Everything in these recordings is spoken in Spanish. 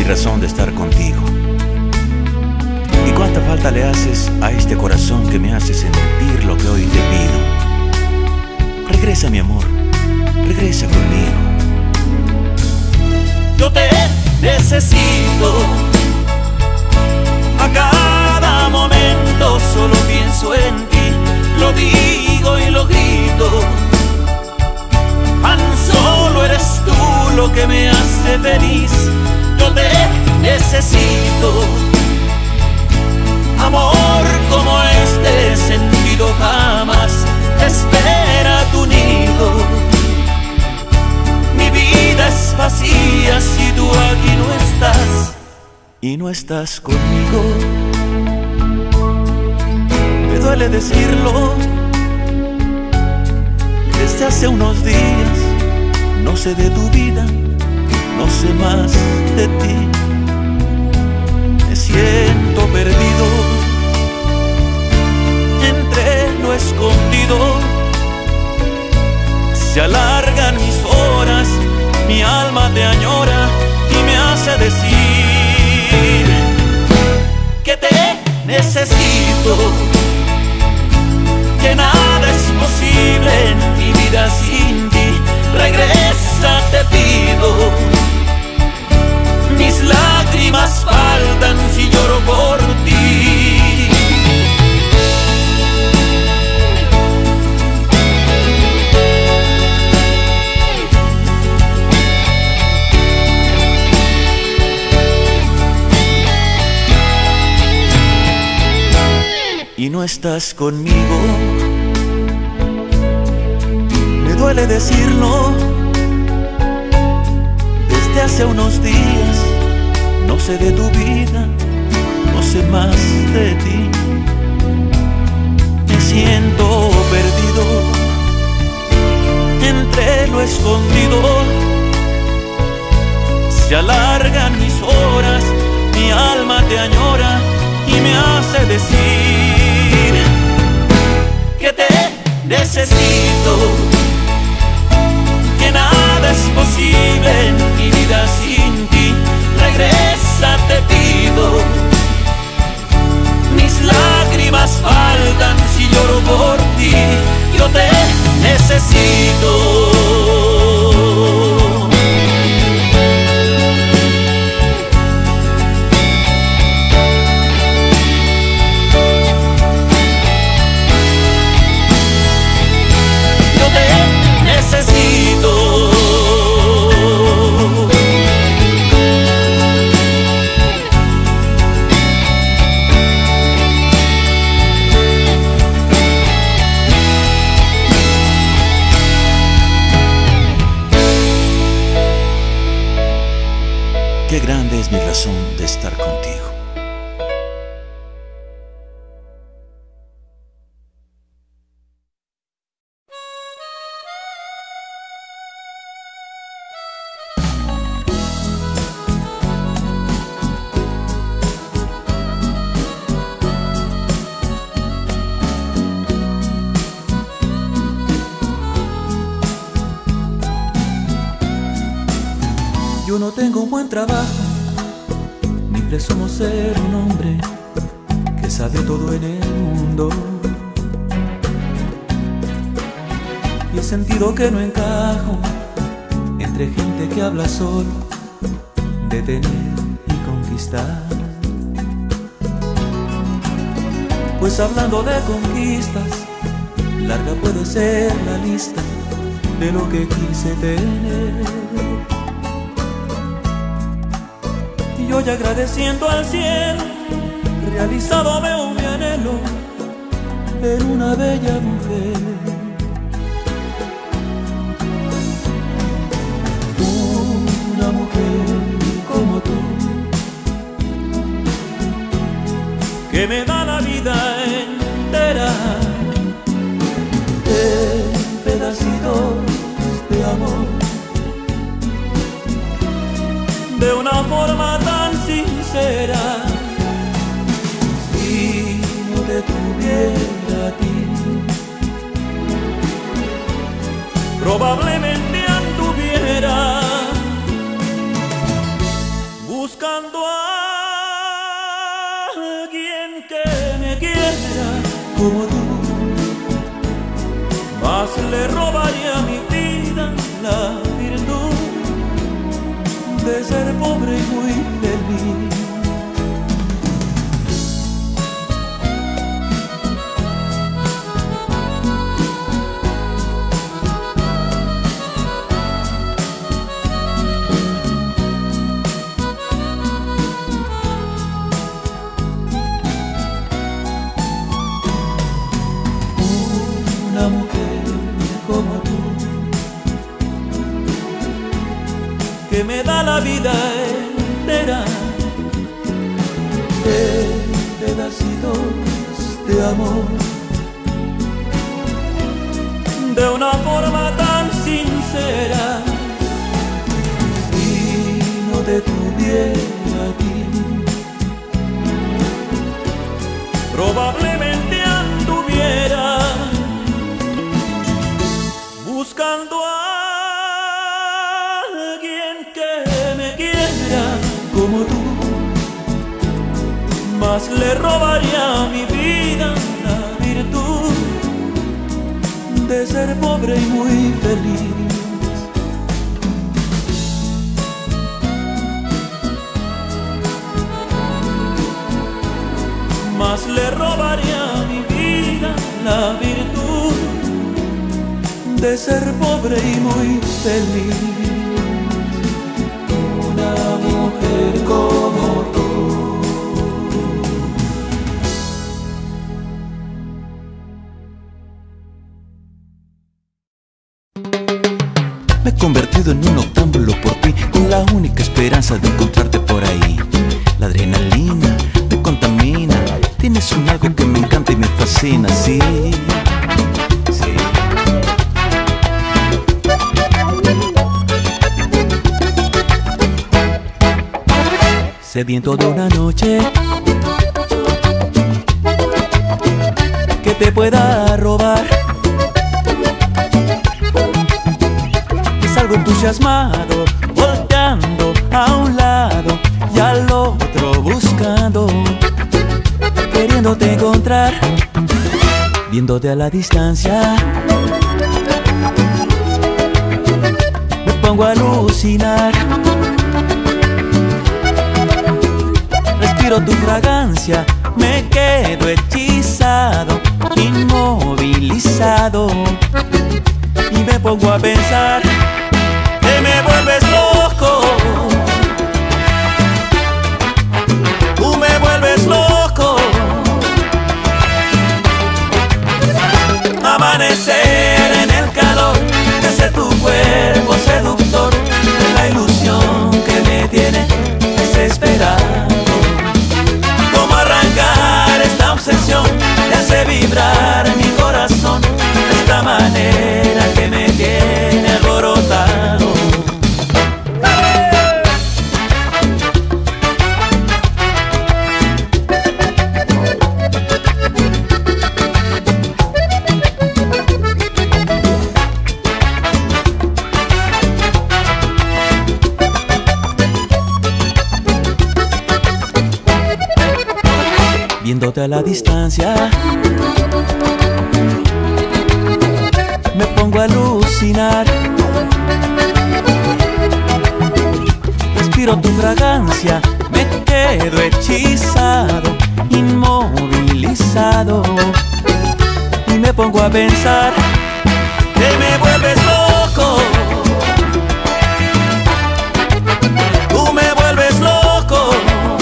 razón de estar contigo. Y cuánta falta le haces a este corazón que me hace sentir lo que hoy te pido. Regresa, mi amor, regresa conmigo. Yo te necesito, a cada momento solo pienso en ti, lo digo y lo grito. Tan solo eres tú lo que me hace feliz. Yo te necesito, amor como este sentido jamás espera tu nido. Mi vida es vacía si tú aquí no estás. Y no estás conmigo. Me duele decirlo, desde hace unos días no sé de tu vida, no sé más de ti. Me siento perdido entre lo escondido. Se alargan mis horas, mi alma te añora y me hace decir que te necesito, que nada es posible en mi vida sin ti. Regresa, te pido. Mis lágrimas faltan si lloro por ti. Y no estás conmigo. Me duele decirlo, desde hace unos días no sé de tu vida, no sé más de ti. Me siento perdido entre lo escondido. Se alargan mis horas, mi alma te añora y me hace decir que te necesito, que nada es posible en mi vida sin ti. Regresa, te pido. Mis lágrimas faltan si lloro por ti. Yo te necesito. Qué grande es mi razón de estar contigo. Yo no tengo un buen trabajo, ni presumo ser un hombre que sabe todo en el mundo. Y he sentido que no encajo entre gente que habla solo de tener y conquistar. Pues hablando de conquistas, larga puede ser la lista de lo que quise tener. Y hoy agradeciendo al cielo, realizado veo mi anhelo en una bella mujer. Una mujer como tú, que me da la vida entera en pedacitos de amor, de una forma tan sincera. Si no te tuviera a ti, probablemente anduviera buscando como tú, más le robaría a mi vida la virtud de ser pobre y muy feliz. Una mujer como tú, que me da la vida entera, de pedacitos de amor, de una forma tan sincera. Si no te tuviera a ti, probablemente anduviera buscando a alguien que me quiera como tú, más le robaría a mi vida la virtud de ser pobre y muy feliz. Más le robaría a mi vida la virtud de ser pobre y muy feliz. Una mujer como tú. Me he convertido en un octámbulo por ti, con la única esperanza de encontrarte por ahí. La adrenalina me contamina, tienes un algo que me encanta y me fascina, sí. Sediento de una noche que te pueda robar. Salgo entusiasmado, volteando a un lado y al otro buscando, queriéndote encontrar, viéndote a la distancia. Me pongo a alucinar. Respiro tu fragancia, me quedo hechizado, inmovilizado, y me pongo a pensar que me vuelves loco. Tú me vuelves loco. Amanecer en el calor de ese tu cuerpo seductor, de la ilusión que me tiene desesperado. Esta obsesión te hace vibrar mi corazón de esta manera que me tiene alborotado. Viéndote a la distancia, me pongo a alucinar. Respiro tu fragancia, me quedo hechizado, inmovilizado, y me pongo a pensar que me vuelves loco. Tú me vuelves loco.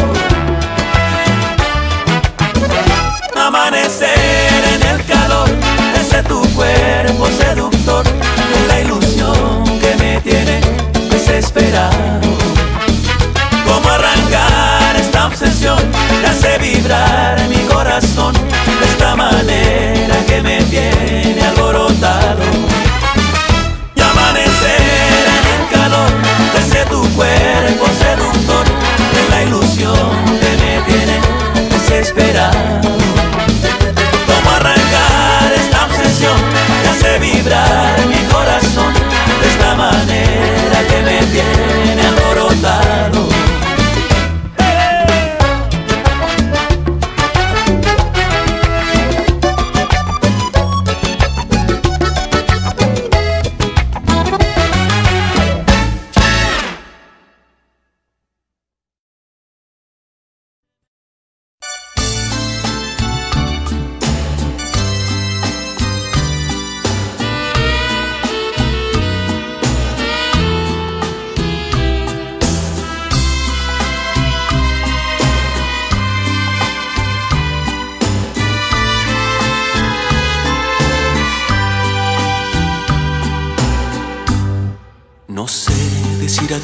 Amanecer en el calor de ese tu cuerpo seductor, de la ilusión que me tiene desesperado. Cómo arrancar esta obsesión te hace vibrar mi corazón de esta manera que me tiene alborotado.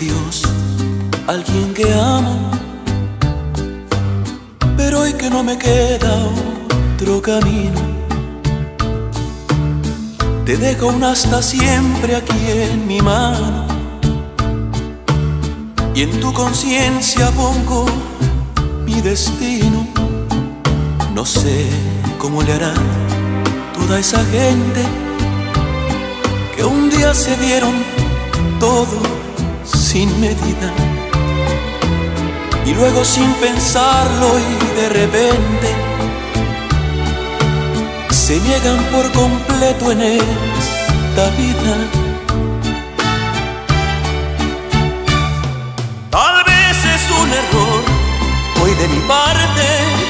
Dios alguien que amo, pero hoy que no me queda otro camino, te dejo un hasta siempre aquí en mi mano, y en tu conciencia pongo mi destino. No sé cómo le hará toda esa gente que un día se dieron todo sin medida, y luego sin pensarlo y de repente se niegan por completo en esta vida. Tal vez es un error hoy de mi parte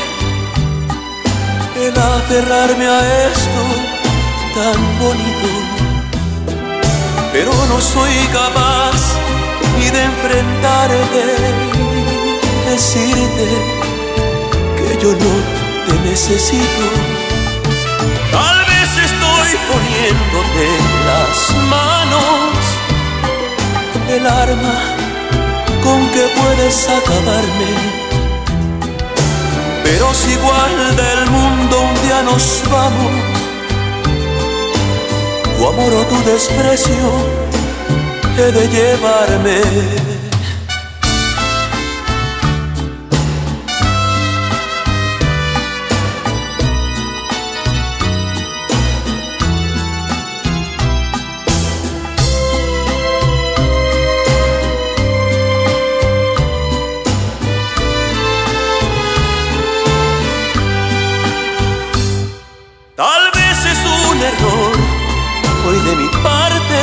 el aferrarme a esto tan bonito, pero no soy capaz ni de enfrentarte y decirte que yo no te necesito. Tal vez estoy poniéndote en las manos el arma con que puedes acabarme, pero si igual del mundo un día nos vamos, tu amor o tu desprecio he de llevarme. Tal vez es un error hoy de mi parte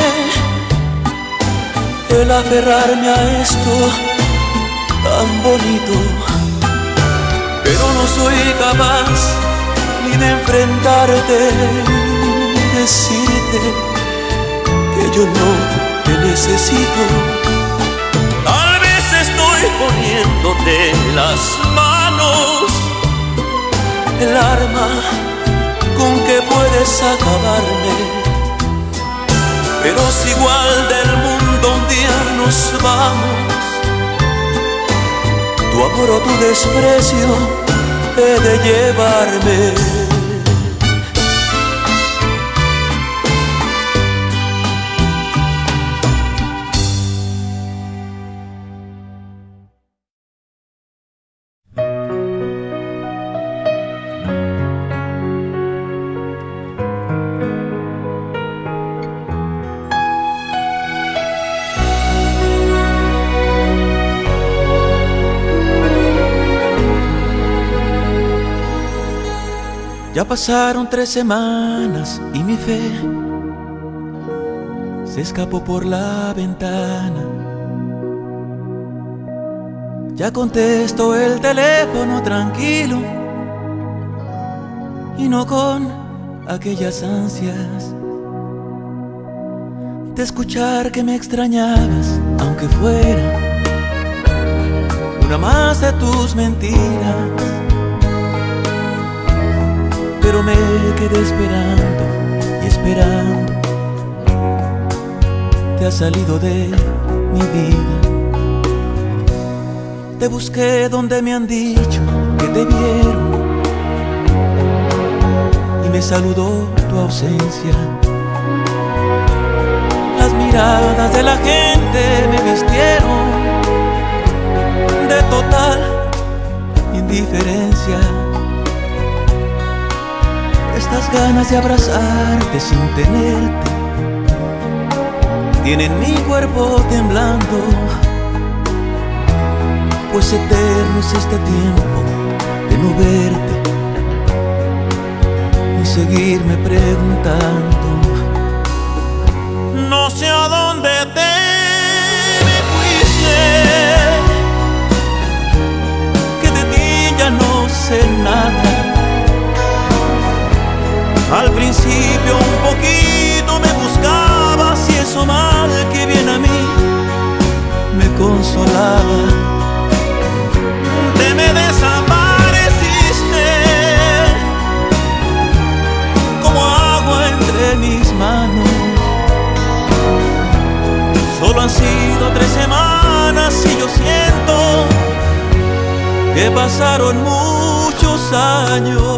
el aferrarme a esto tan bonito, pero no soy capaz ni de enfrentarte y decirte que yo no te necesito. Tal vez estoy poniéndote en las manos el arma con que puedes acabarme, pero si igual del mundo un día nos vamos, tu amor o tu desprecio he de llevarme. Ya pasaron 3 semanas y mi fe se escapó por la ventana. Ya contesto el teléfono tranquilo y no con aquellas ansias de escuchar que me extrañabas, aunque fuera una más de tus mentiras. Pero me quedé esperando y esperando. Te has salido de mi vida. Te busqué donde me han dicho que te vieron y me saludó tu ausencia. Las miradas de la gente me vistieron de total indiferencia. Estas ganas de abrazarte sin tenerte tienen mi cuerpo temblando, pues eterno es este tiempo de no verte y seguirme preguntando. No sé a dónde te me fuiste, que de ti ya no sé nada. Al principio un poquito me buscabas y eso mal que bien a mí me consolaba. Te me desapareciste como agua entre mis manos. Solo han sido 3 semanas semanas y yo siento que pasaron muchos años.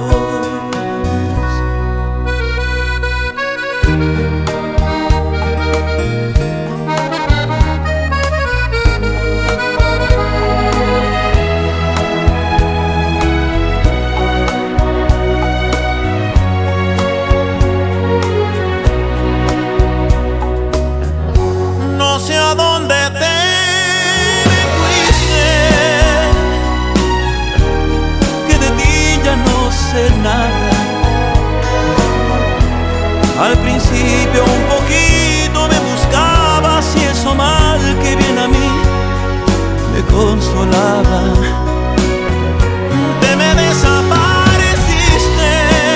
No sé a dónde te fuiste, Que de ti ya no sé nada. Al principio un poquito me buscabas y eso mal que bien a mí me consolaba. te me desapareciste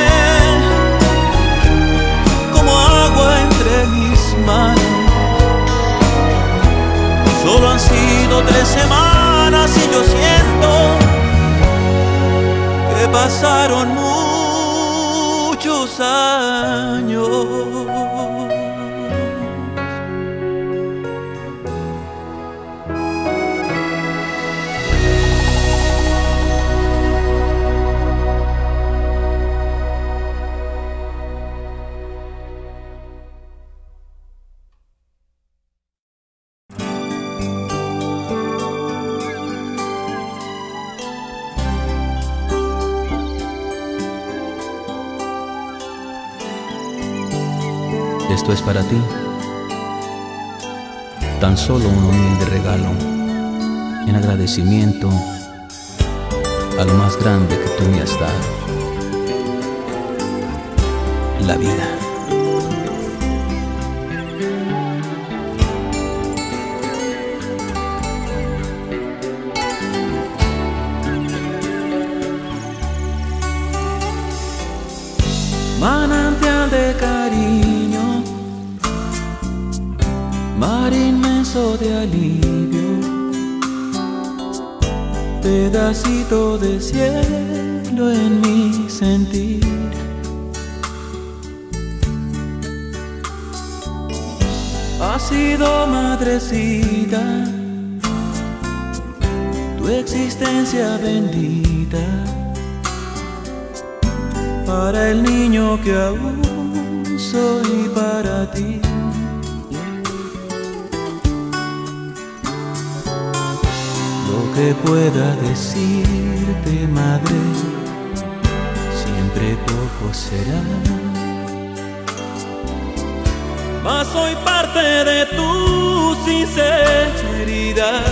Como agua entre mis manos. Solo han sido 3 semanas y yo siento que pasaron muchos años. Esto es para ti, tan solo un humilde regalo, en agradecimiento a lo más grande que tú me has dado, la vida. Manantial de cariño, mar inmenso de alivio, pedacito de cielo en mi sentir. Has sido madrecita, tu existencia bendita, para el niño que aún soy para ti. Lo que pueda decirte, madre, siempre poco será. Mas soy parte de tu sinceridad.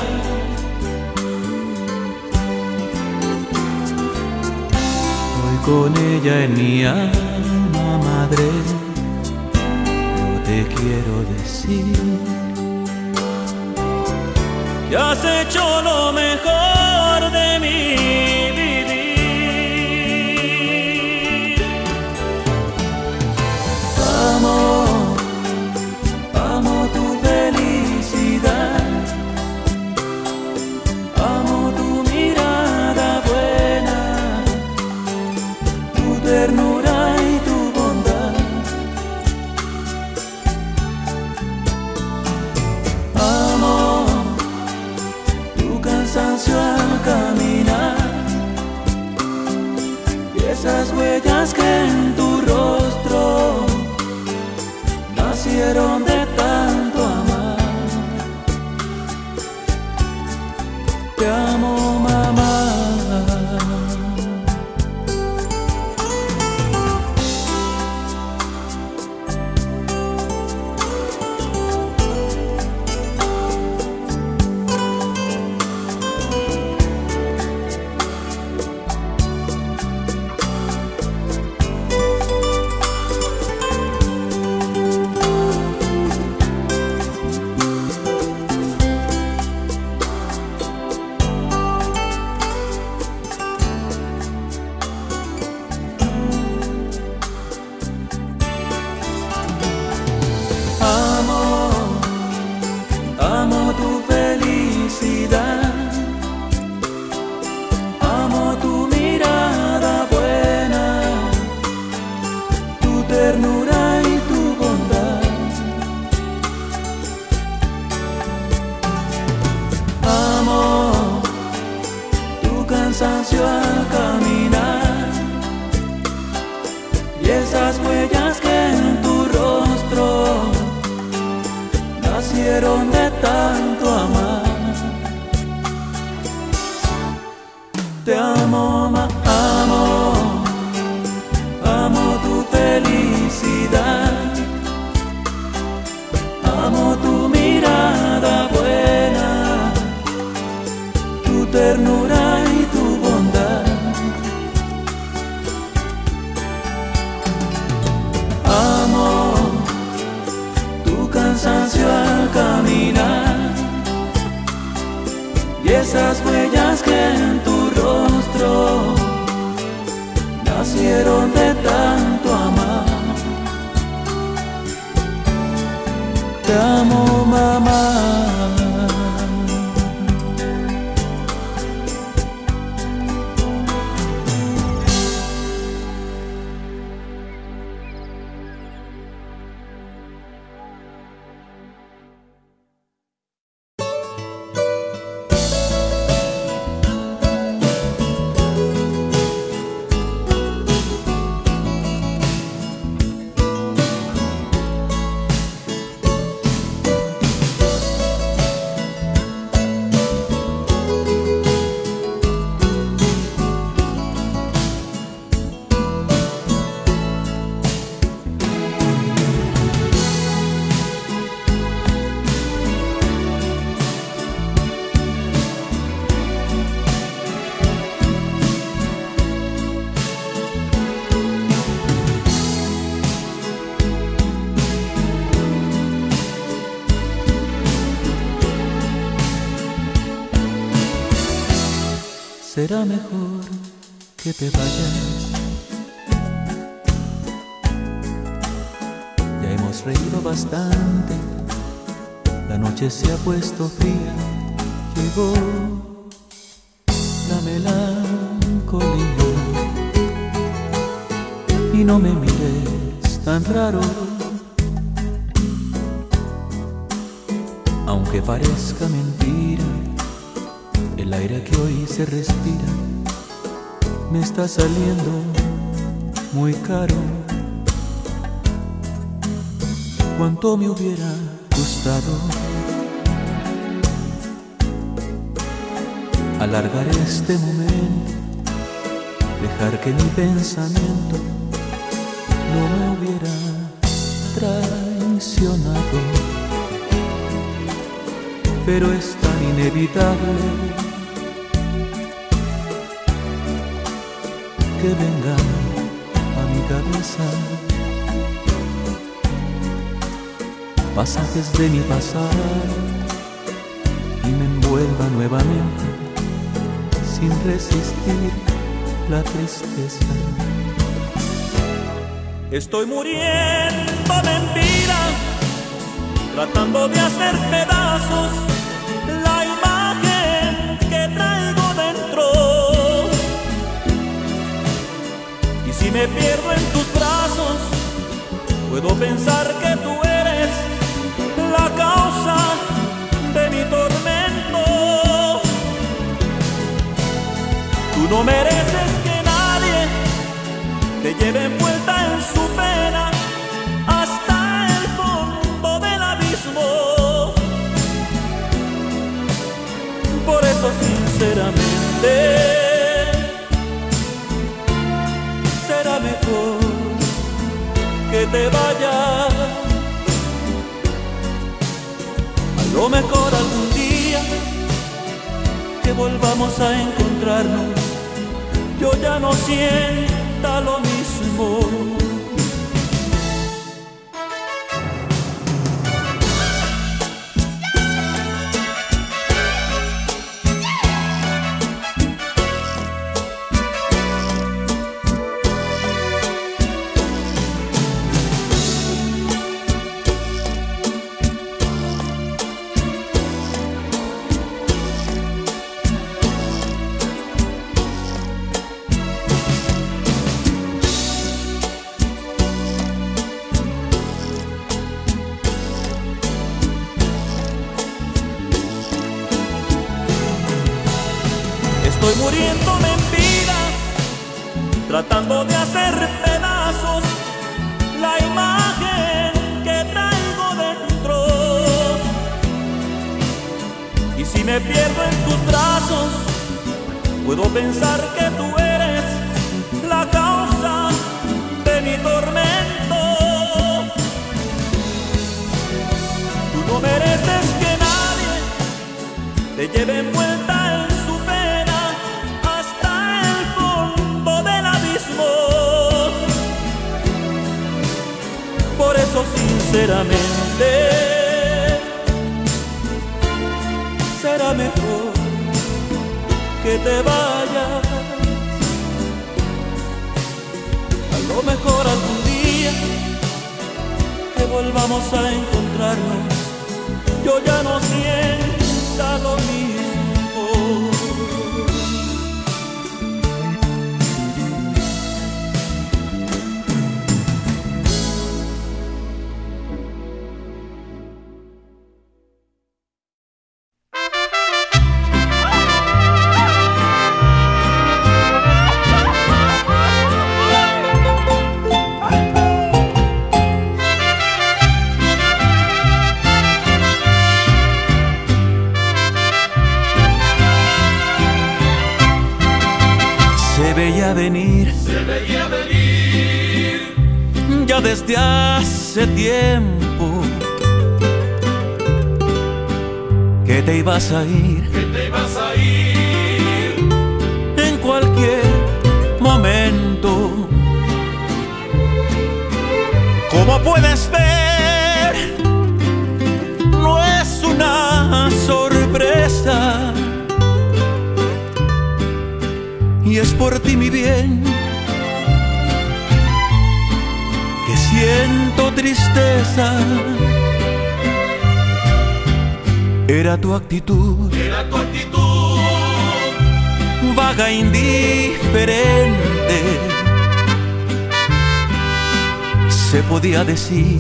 Con ella en mi alma, madre, yo te quiero decir que has hecho lo mejor de mi vivir. Amo tu felicidad, amo tu mirada buena, ternura y tu bondad. Amo tu cansancio al caminar y esas huellas que en tu rostro nacieron de tanto amar. Te amo, mamá. lágrimas que en tu rostro nacieron de tanto amar. Te amo, mamá. Será mejor que te vayas. Ya hemos reído bastante, la noche se ha puesto fría. Llegó la melancolía y no me mires tan raro, aunque parezca mentira. El aire que hoy se respira me está saliendo muy caro. Cuánto me hubiera gustado alargar este momento, dejar que mi pensamiento no me hubiera traicionado, pero es tan inevitable que venga a mi cabeza pasajes de mi pasado y me envuelva nuevamente sin resistir la tristeza. Estoy muriéndome en vida, tratando de hacer pedazos la imagen que traigo dentro. Y si me pierdo en tus brazos, puedo pensar que tú eres la causa de mi tormento. Tú no mereces que nadie te lleve envuelta en su pena hasta el fondo del abismo. Por eso sinceramente será mejor que te vayas. A lo mejor algún día que volvamos a encontrarnos, yo ya no sienta lo mismo. Estoy muriéndome en vida, tratando de hacer pedazos la imagen que traigo dentro. Y si me pierdo en tus brazos, puedo pensar que tú eres la causa de mi tormento. Tú no mereces que nadie te lleve envuelta en su pena hasta el fondo del abismo. Por eso sinceramente será mejor que te vayas. A lo mejor algún día que volvamos a encontrarnos, yo ya no sienta lo mismo. Se veía venir ya desde hace tiempo que te ibas a ir, en cualquier momento. Como puedes ver, no es una sorpresa, y es por ti, mi bien, que siento tristeza. Era tu actitud, vaga, indiferente. Se podía decir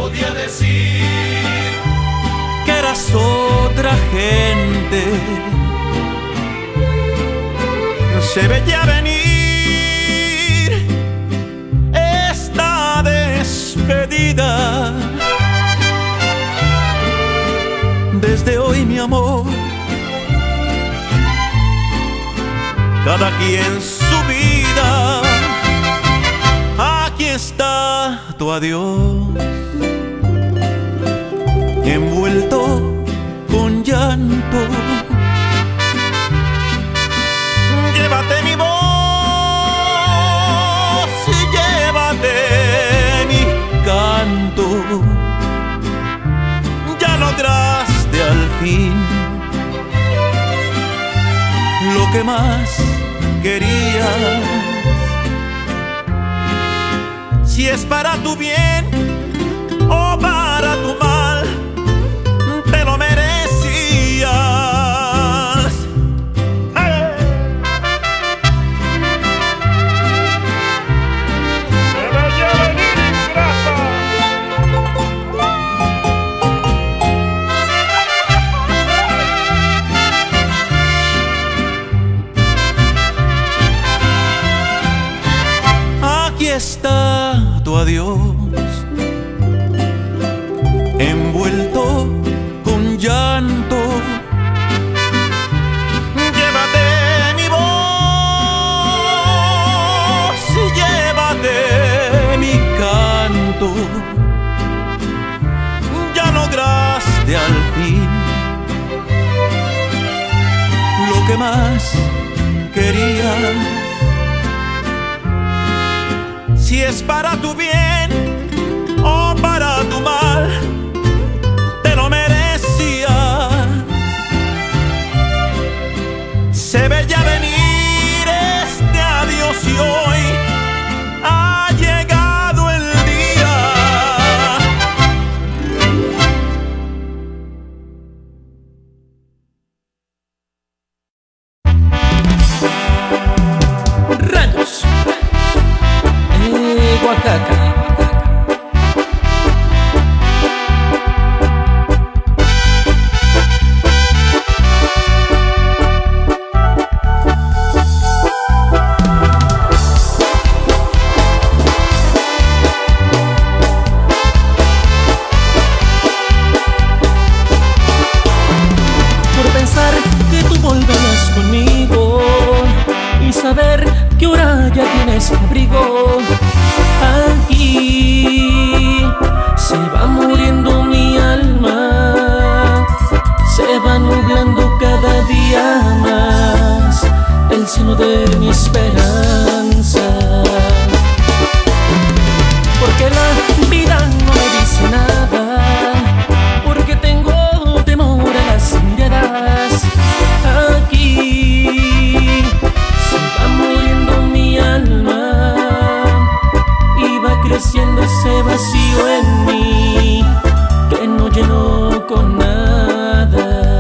que eras otra gente. Se veía venir esta despedida. Desde hoy, mi amor, cada quien su vida. Aquí está tu adiós, envuelto con llanto. Llévate mi voz y llévate mi canto. Ya lograste al fin lo que más querías. Si es para tu bien o para tu mal, te lo merecías. Aquí está tu adiós, envuelto con llanto. Llévate mi voz y llévate mi canto. Ya lograste al fin lo que más querías. Si es para tu bien o para tu mal, te lo merecías. Se veía venir este adiós y hoy ha llegado el día. Rayos. Oaxaca. vacío en mí que no lleno con nada.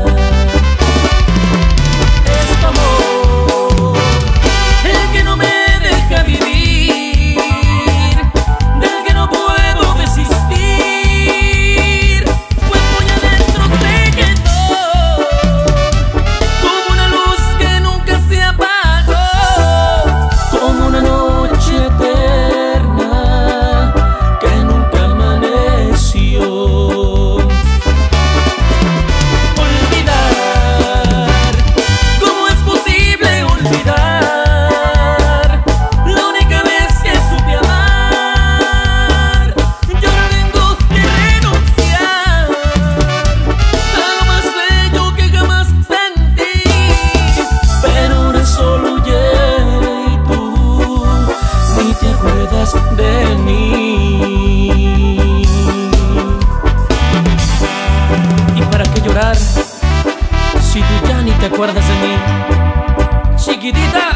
Es tu amor el que no me deja vivir, del que no puedo desistir, pues muy adentro se quedó como una luz que nunca se apagó, como una noche eterna que nunca amaneció. Olvidar, ¿cómo es posible olvidar la única vez que supe amar? Yo no tengo que renunciar a lo más bello que jamás sentí, pero ahora solo hiere y tú ni te acuerdas de mí. ¿Y para qué llorar si tú ya ni te acuerdas de mí, chiquitita?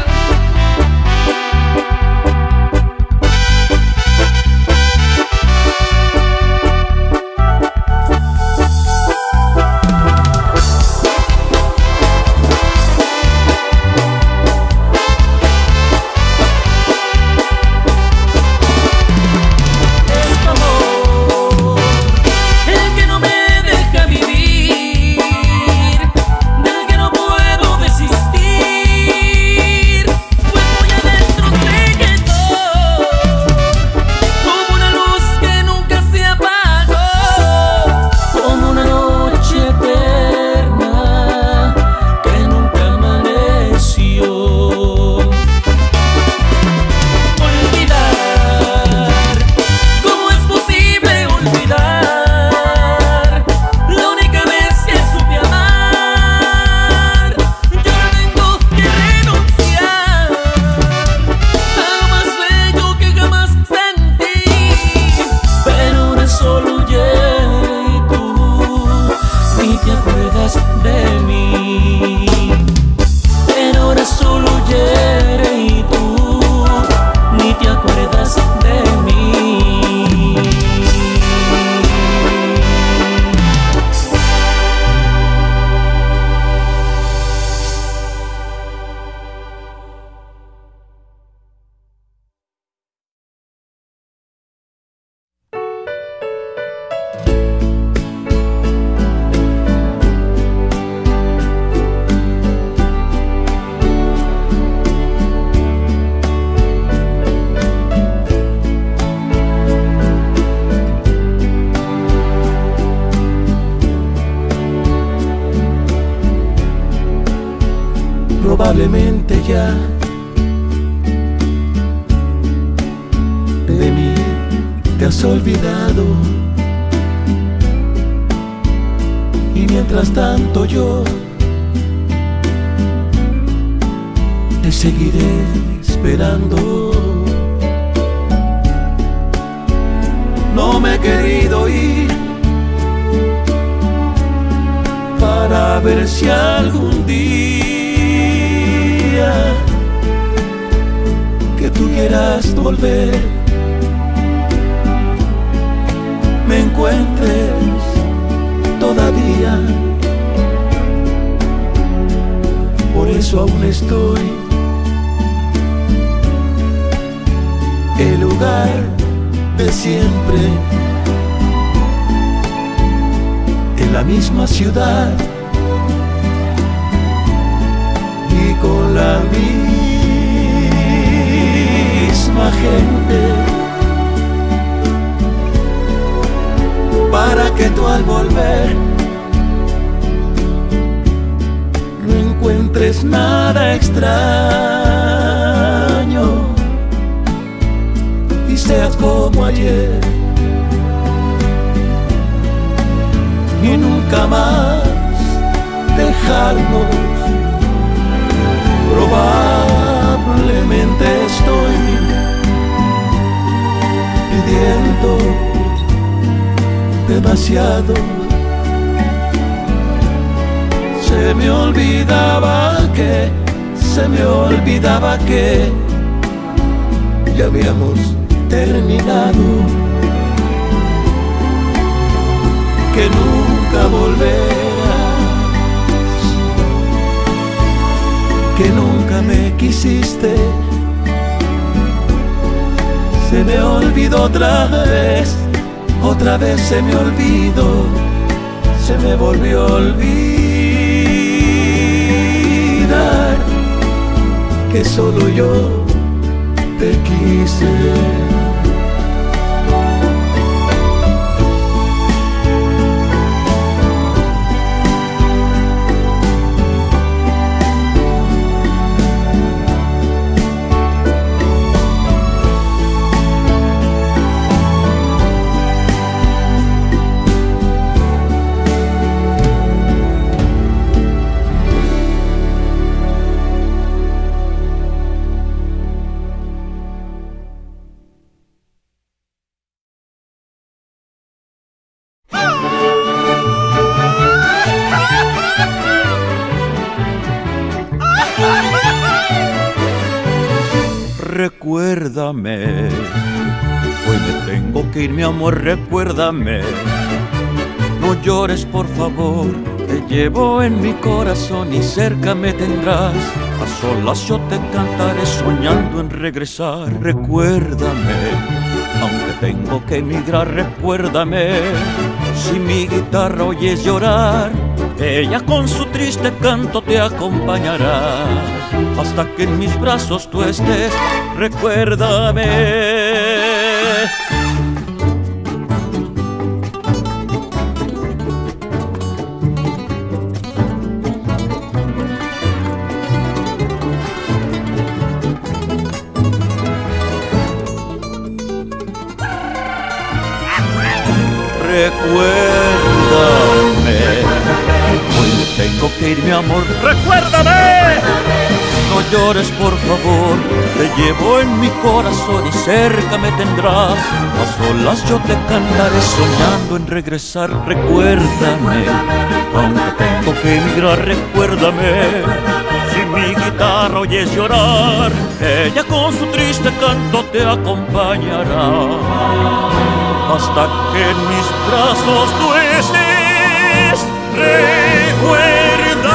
Es tu amor el que no me deja vivir, del que no puedo desistir, pues muy adentro se quedó como una luz que nunca se apagó, como una noche eterna que nunca amaneció. Olvidar, ¿cómo es posible olvidar la única vez que supe amar? Yo no tengo que renunciar a lo más bello que jamás sentí, pero ahora solo hiere y tú ni te acuerdas de mí. Pero ahora solo hiere y tú ni te acuerdas de mí. Probablemente ya de mí te has olvidado, y mientras tanto yo te seguiré esperando. No me he querido ir para ver si algún día que tú quieras volver me encuentres todavía. Por eso aún estoy el lugar de siempre, en la misma ciudad y con la misma gente, para que tú al volver no encuentres nada extraño y seas como ayer y nunca más dejarnos. Probablemente estoy pidiendo demasiado. Se me olvidaba que ya habíamos terminado. que nunca volverás, que nunca me quisiste. Se me olvidó otra vez se me olvidó, se me volvió a olvidar que solo yo te quise. Recuérdame, hoy me tengo que ir, mi amor, recuérdame. No llores, por favor, te llevo en mi corazón y cerca me tendrás. A solas yo te cantaré soñando en regresar. Recuérdame, aunque tengo que emigrar, recuérdame. Si mi guitarra oyes llorar, ella con su triste canto te acompañará. Hasta que en mis brazos tú estés, recuérdame. Recuérdame, hoy me tengo que ir, mi amor, recuérdame. No llores, por favor, te llevo en mi corazón y cerca me tendrás. A solas yo te cantaré soñando en regresar. Recuérdame, aunque tengo que emigrar, recuérdame. Si mi guitarra oyes llorar, ella con su triste canto te acompañará. Hasta que en mis brazos tú estés, recuerda.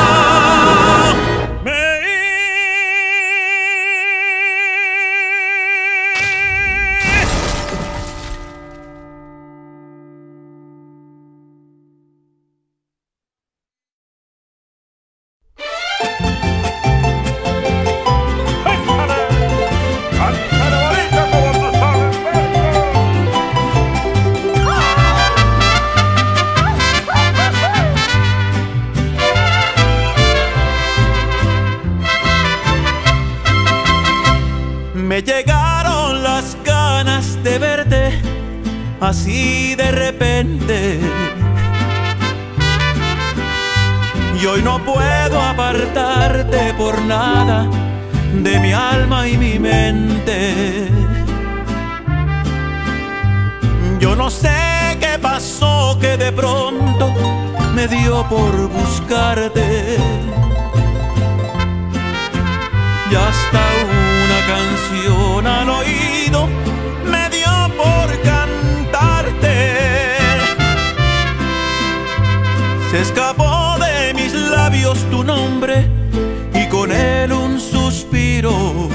Me llegaron las ganas de verte así de repente, y hoy no puedo apartarte por nada de mi alma y mi mente. Yo no sé qué pasó, que de pronto me dio por buscarte, y hasta una canción al oído me dio por cantarte. Se escapó de mis labios tu nombre y con él un suspiro,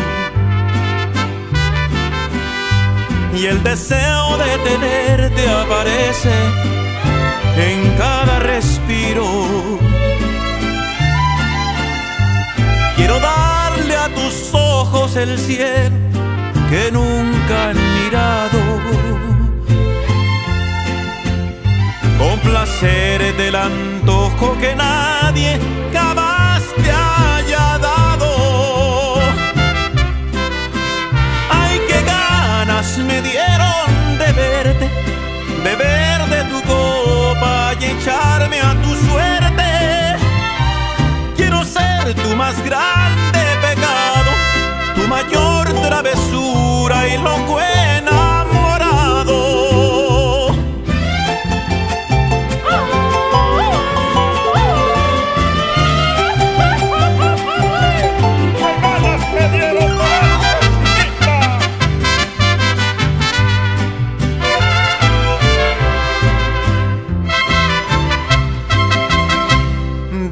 y el deseo de tenerte aparece en cada respiro. Quiero darle a tus ojos el cielo que nunca han mirado, complacerte el antojo que nadie jamás te haya dado. Ay, qué ganas me dieron de verte, beber de tu copa y echarme a tu suerte. Quiero ser tu más grande pecado, tu mayor travesura y loco enamorado.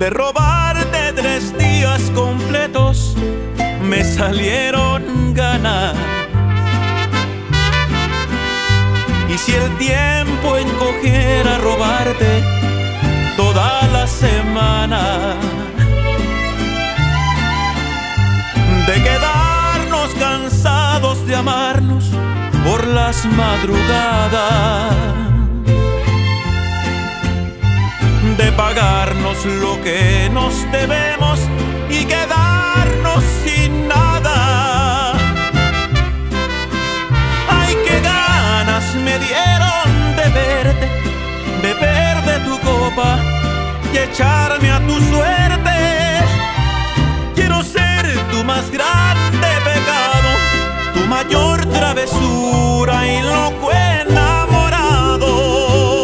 De robarte 3 días completos me salieron ganas. Y si el tiempo encogiera a robarte toda la semana, de quedarnos cansados de amarnos por las madrugadas, de pagarnos lo que nos debemos y quedarnos sin nada. Ay, qué ganas me dieron de verte, beber de tu copa y echarme a tu suerte. Quiero ser tu más grande pecado, tu mayor travesura y loco enamorado.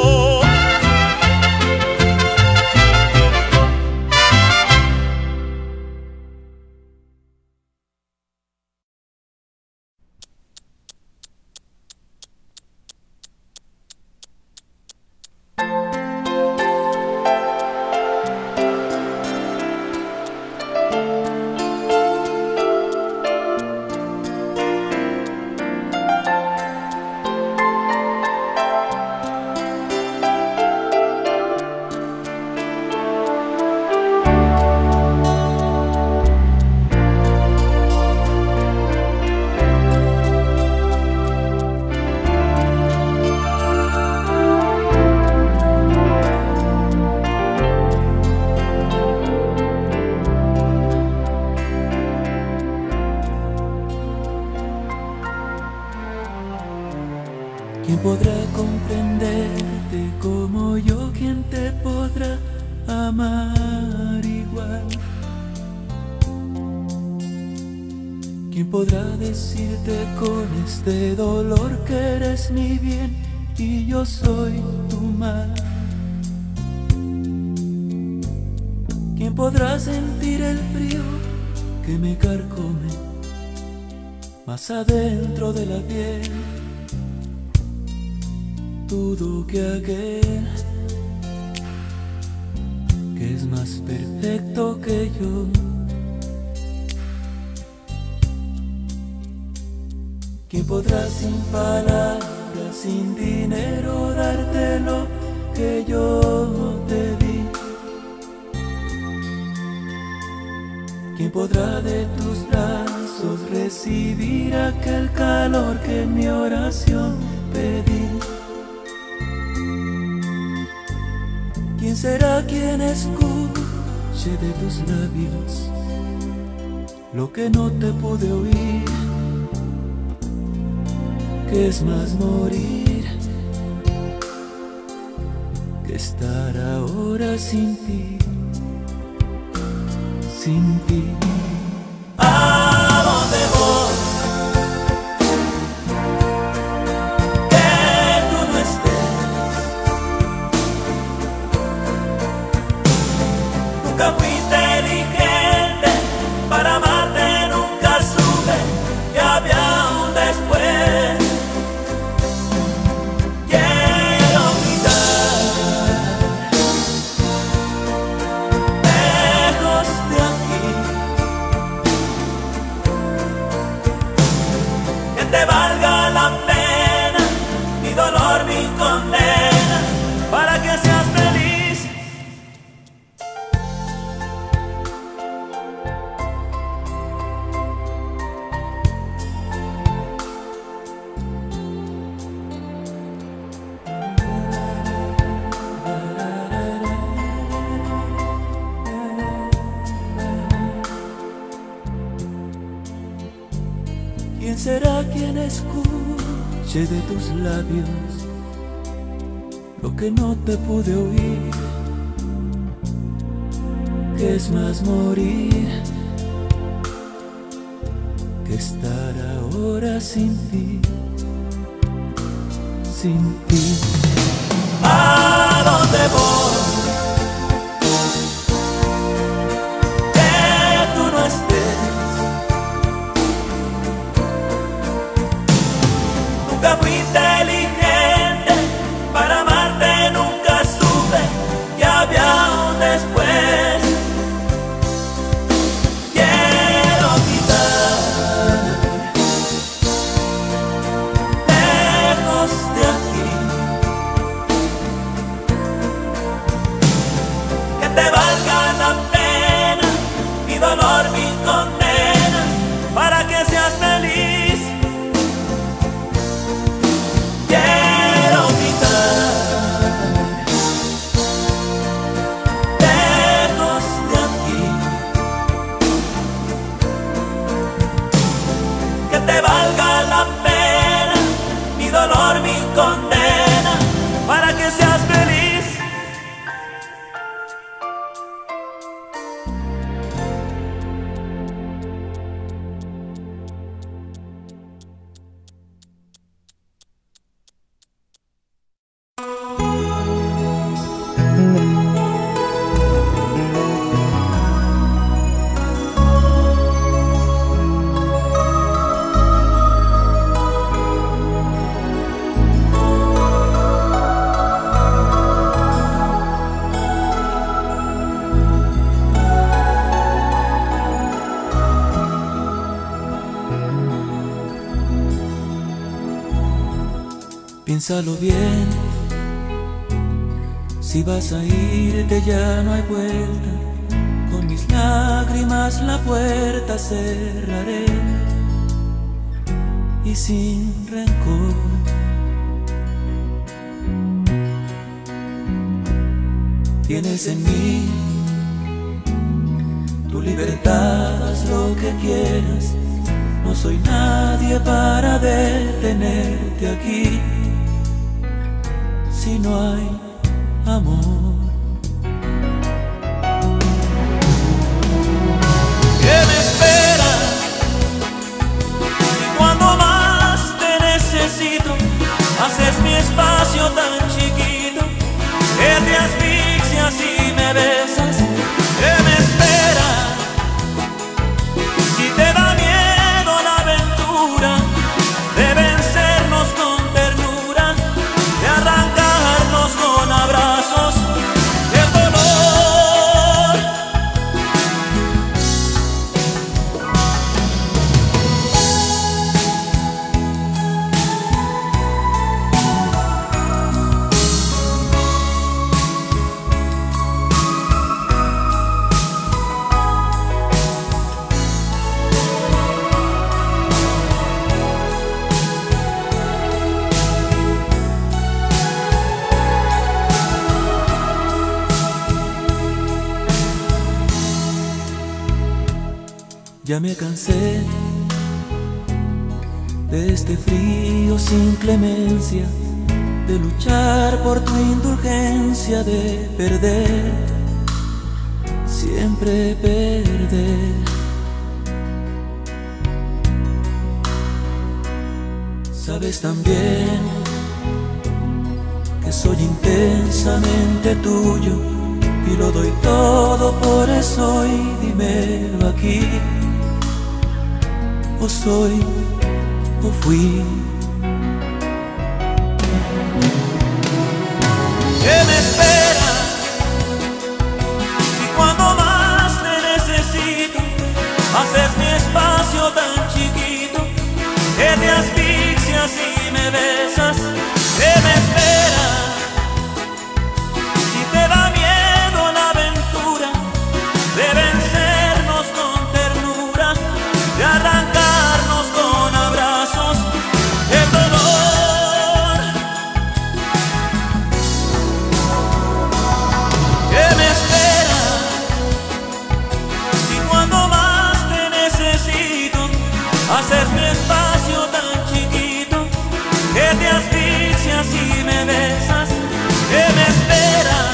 ¿Quién podrá comprenderte como yo? ¿Quién te podrá amar igual? ¿Quién podrá decirte con este dolor que eres mi bien y yo soy tu mal? ¿Quién podrá sentir el frío que me carcome más adentro de la piel? Dudo que aquel que es más perfecto que yo, ¿quién podrá sin palabras, sin dinero darte lo que yo te di? ¿Quién podrá de tus brazos recibir aquel calor que en mi oración pedí? ¿Quién será quien escuche de tus labios lo que no te pude oír? ¿Qué es más morir que estar ahora sin ti, sin ti? ¿A dónde voy? Nunca fui inteligente para amarte, nunca supe que había un después. Quiero gritar lejos de aquí, que te valga la pena mi dolor, mi condena, para que seas feliz. ¿Quién será quien escuche de tus labios lo que no te pude oír? ¿Qué es más morir que estar ahora sin ti, sin ti? ¿A dónde voy? Que tú no estés. Nunca fui inteligente para amarte, nunca supe que había un después. Piénsalo bien, si vas a irte ya no hay vuelta. Con mis lágrimas la puerta cerraré y sin rencor. Tienes en mí tu libertad, haz lo que quieras. No soy nadie para detenerte aquí. Si no hay amor, ¿qué me esperas? Si cuando más te necesito haces mi espacio tan chiquito, que te asfixias y me besas. ¿Qué me esperas? Si te da miedo la aventura de vencernos con ternura, de arrancarnos con abrazos el dolor. ya me cansé de este frío sin clemencia, de luchar por tu indulgencia, de perder, siempre perder. Sabes también que soy intensamente tuyo y lo doy todo por eso, y dímelo aquí. O soy o fui. ¿Qué me esperas? Si cuando más te necesito haces mi espacio tan chiquito, que te asfixias y me besas. ¿Qué me esperas? Si te da miedo la aventura de vencernos con ternura, de arrancarnos con abrazos el dolor. ¿Qué me esperas? Si cuando más te necesito haces mi espacio tan chiquito, que te asfixias y me besas. ¿Qué me esperas?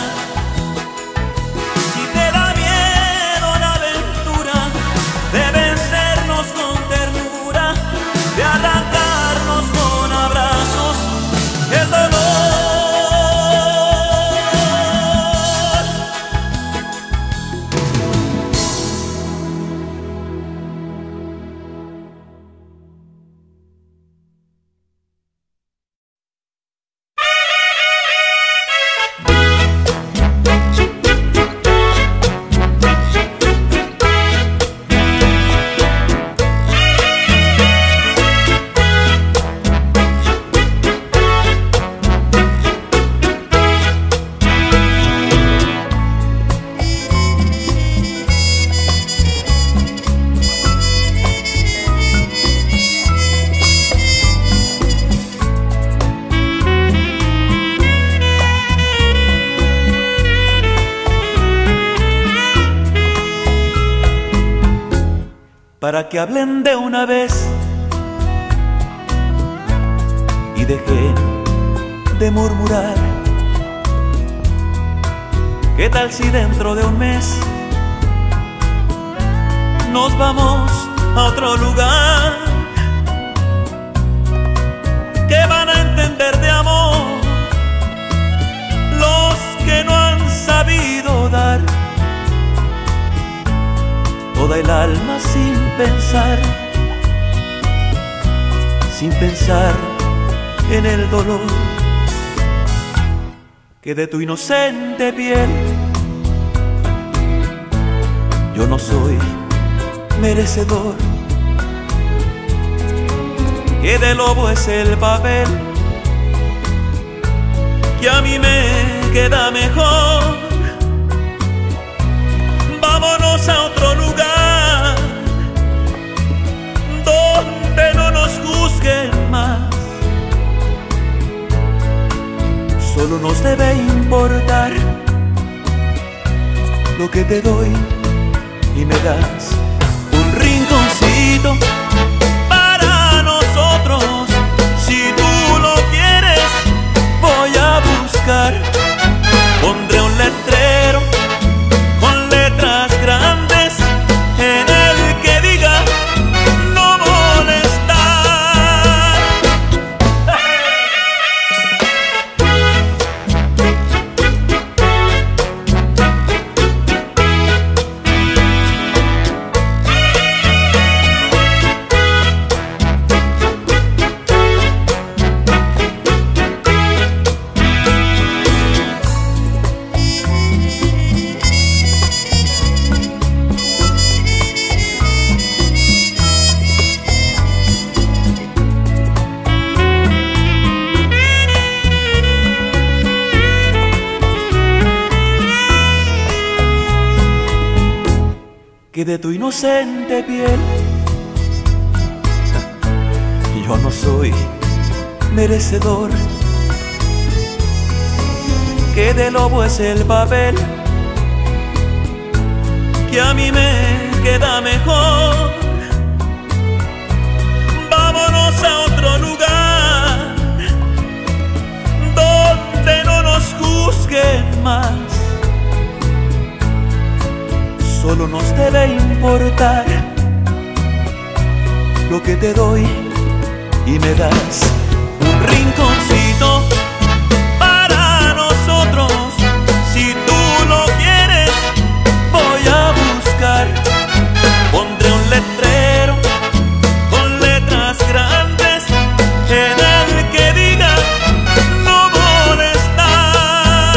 Si te da miedo la aventura de vencernos con ternura, de arrancarnos con abrazos el dolor. Para que hablen de una vez y dejen de murmurar. ¿Qué tal si dentro de un mes nos vamos a otro lugar? ¿Qué van a entender de amor los que no han sabido dar toda el alma sin pensar en el dolor que de tu inocente piel yo no soy merecedor? Que de lobo es el papel que a mí me queda mejor. Vámonos a otro lugar donde no nos juzguen más. Solo nos debe importar lo que te doy y me das. Un rinconcito para nosotros. Si tú lo quieres, voy a buscar. Pondré un letrero con letras grandes en el que diga no molestar. Que de tu inocente piel yo no soy merecedor, que de lobo es el papel que a mí me queda mejor. Vámonos a otro lugar donde no nos juzguen más. Solo nos debe importar lo que te doy y me das. Un rinconcito para nosotros. Si tú lo quieres, voy a buscar. Pondré un letrero con letras grandes en el que diga no molestar.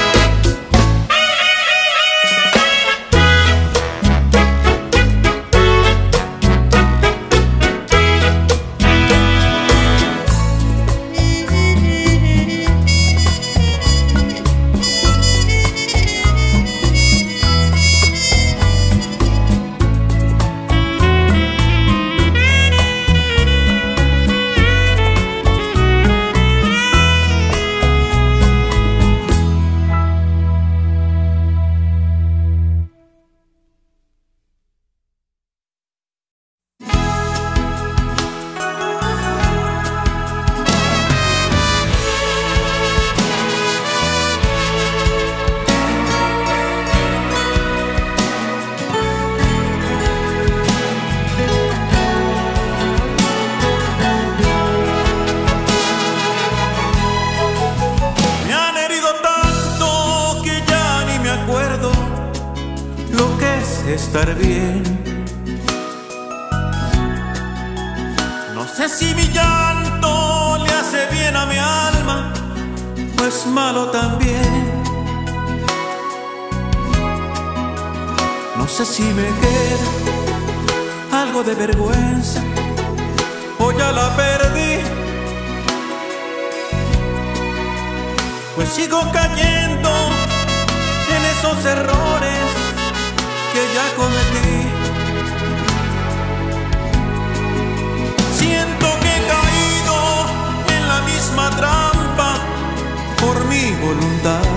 Estar bien. No sé si mi llanto le hace bien a mi alma o es malo también. No sé si me queda algo de vergüenza o ya la perdí, pues sigo cayendo en esos errores que ya cometí. Siento que he caído en la misma trampa por mi voluntad,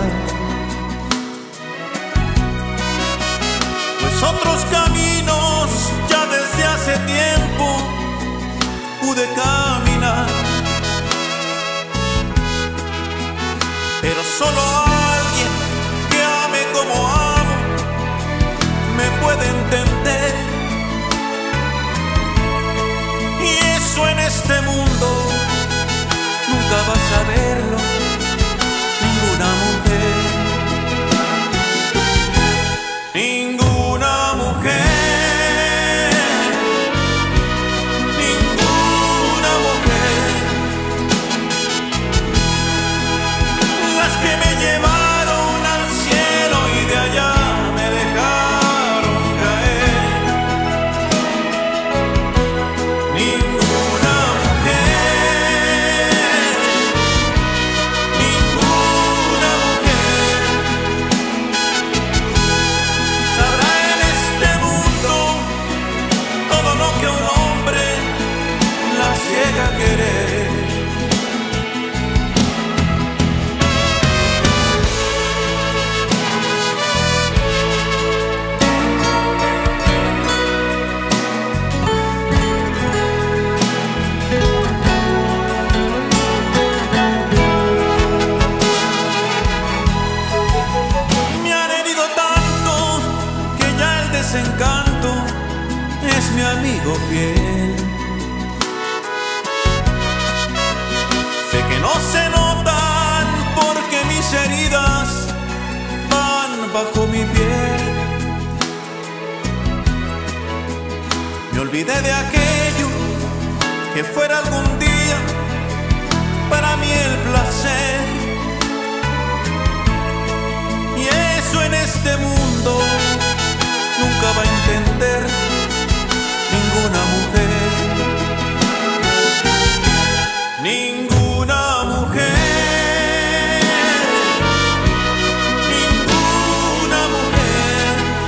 pues otros caminos ya desde hace tiempo pude caminar, pero solo alguien que ame como amo me puede entender, y eso en este mundo nunca vas a verlo ninguna mujer, ninguna mujer, ninguna mujer. Las que me llevaron al cielo y de allá me dejaron caer. Ninguna mujer desencanto es mi amigo fiel. Sé que no se notan porque mis heridas van bajo mi piel. Me olvidé de aquello que fuera algún día para mí el placer. Y eso en este mundo nunca va a entender ninguna mujer. Ninguna mujer, ninguna mujer.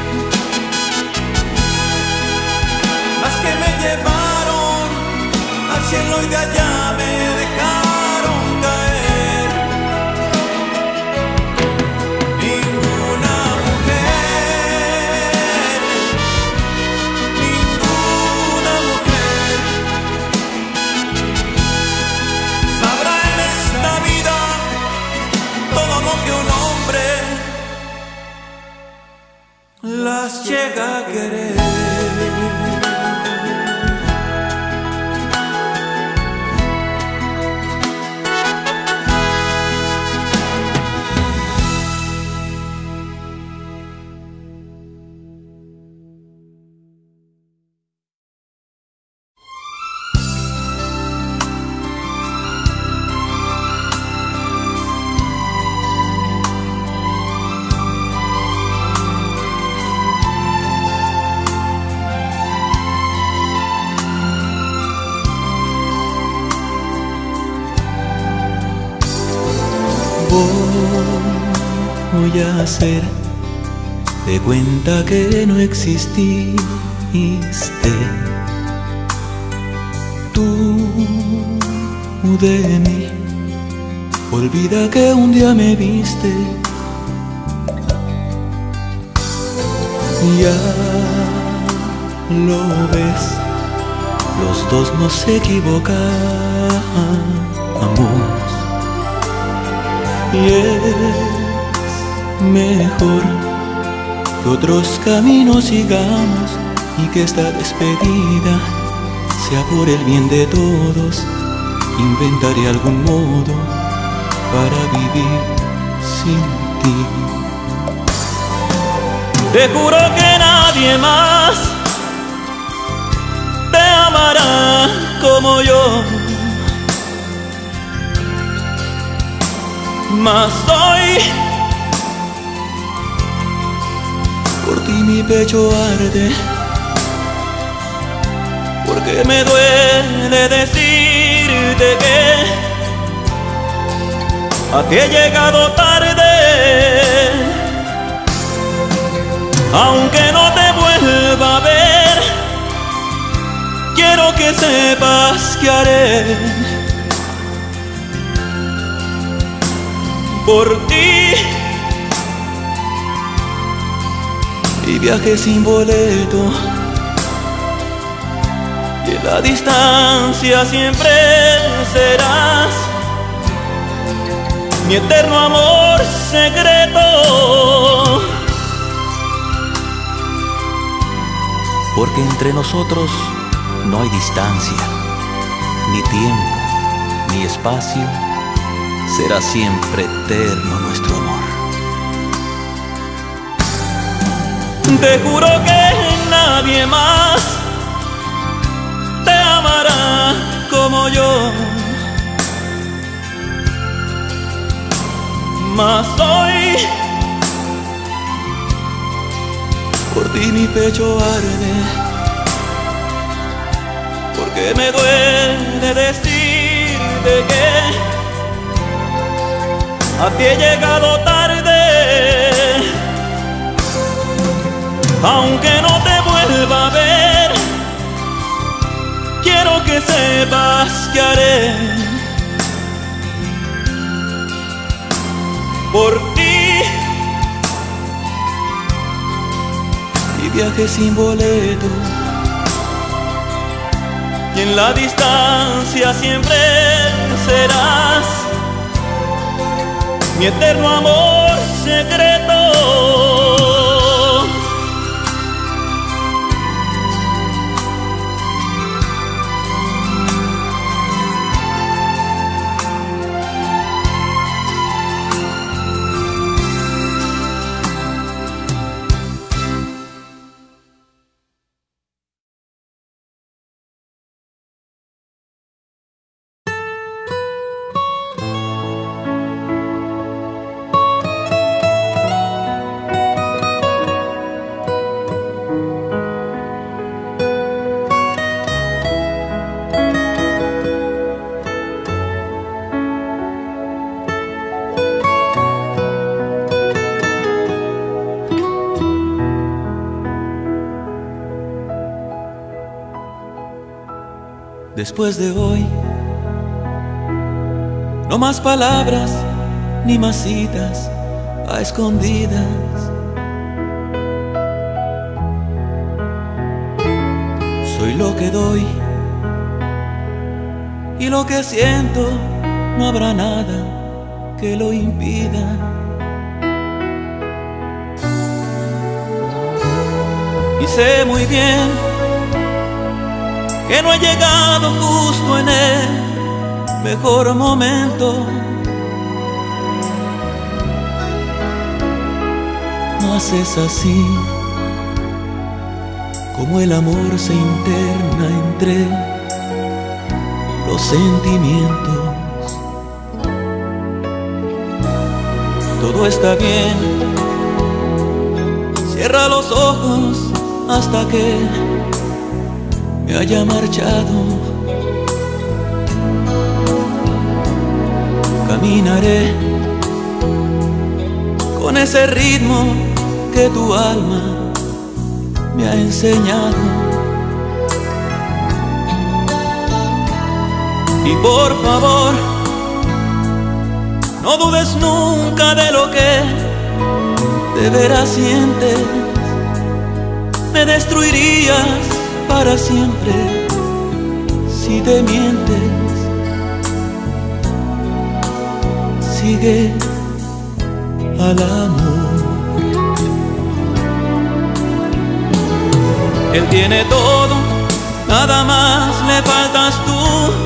Las que me llevaron al cielo y de allá me dejaron caer. Ninguna mujer, ninguna mujer sabrá en esta vida todo lo que un hombre las llega a querer. Voy a hacer de cuenta que no exististe. Tú de mí, olvida que un día me viste. Ya lo ves, los dos nos equivocamos. Y es mejor que otros caminos sigamos y que esta despedida sea por el bien de todos. Inventaré algún modo para vivir sin ti. Te juro que nadie más te amará como yo. Mas hoy por ti mi pecho arde, porque me duele decirte que a ti he llegado tarde. Aunque no te vuelva a ver, quiero que sepas que haré por ti. Y viaje sin boleto, y en la distancia siempre serás mi eterno amor secreto. porque entre nosotros no hay distancia, ni tiempo, ni espacio. Será siempre eterno nuestro amor. Te juro que nadie más te amará como yo. Mas hoy por ti mi pecho arde, porque me duele decirte que a ti he llegado tarde. Aunque no te vuelva a ver, quiero que sepas que haré por ti. Y viaje sin boleto, y en la distancia siempre serás mi eterno amor secreto. Después de hoy, no más palabras ni más citas a escondidas. Soy lo que doy y lo que siento, no habrá nada que lo impida. Y sé muy bien que no he llegado justo en el mejor momento, mas es así como el amor se interna entre los sentimientos. Todo está bien, cierra los ojos hasta que me haya marchado. Caminaré con ese ritmo que tu alma me ha enseñado. Y por favor, no dudes nunca de lo que de veras sientes. Me destruirías para siempre si te mientes. Sigue al amor. Él tiene todo, nada más le faltas tú.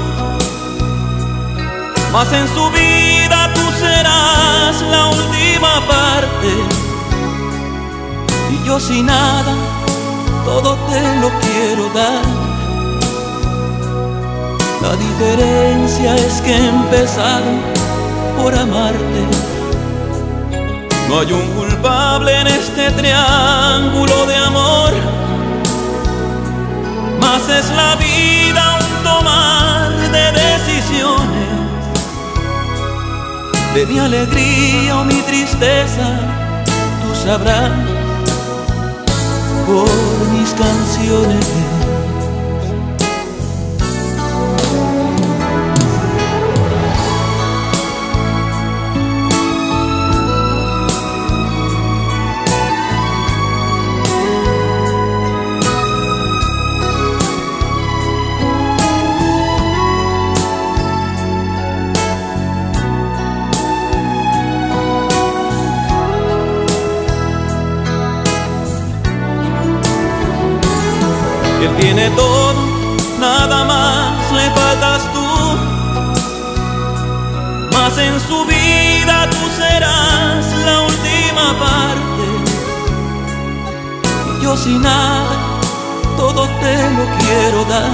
Mas en su vida tú serás la última parte. Y yo sin nada, todo te lo quiero dar. La diferencia es que he empezado por amarte. No hay un culpable en este triángulo de amor, mas es la vida un tomar de decisiones. De mi alegría o mi tristeza, tú sabrás por mis canciones. Él tiene todo, nada más le faltas tú. Mas en su vida tú serás la última parte. Y yo sin nada, todo te lo quiero dar.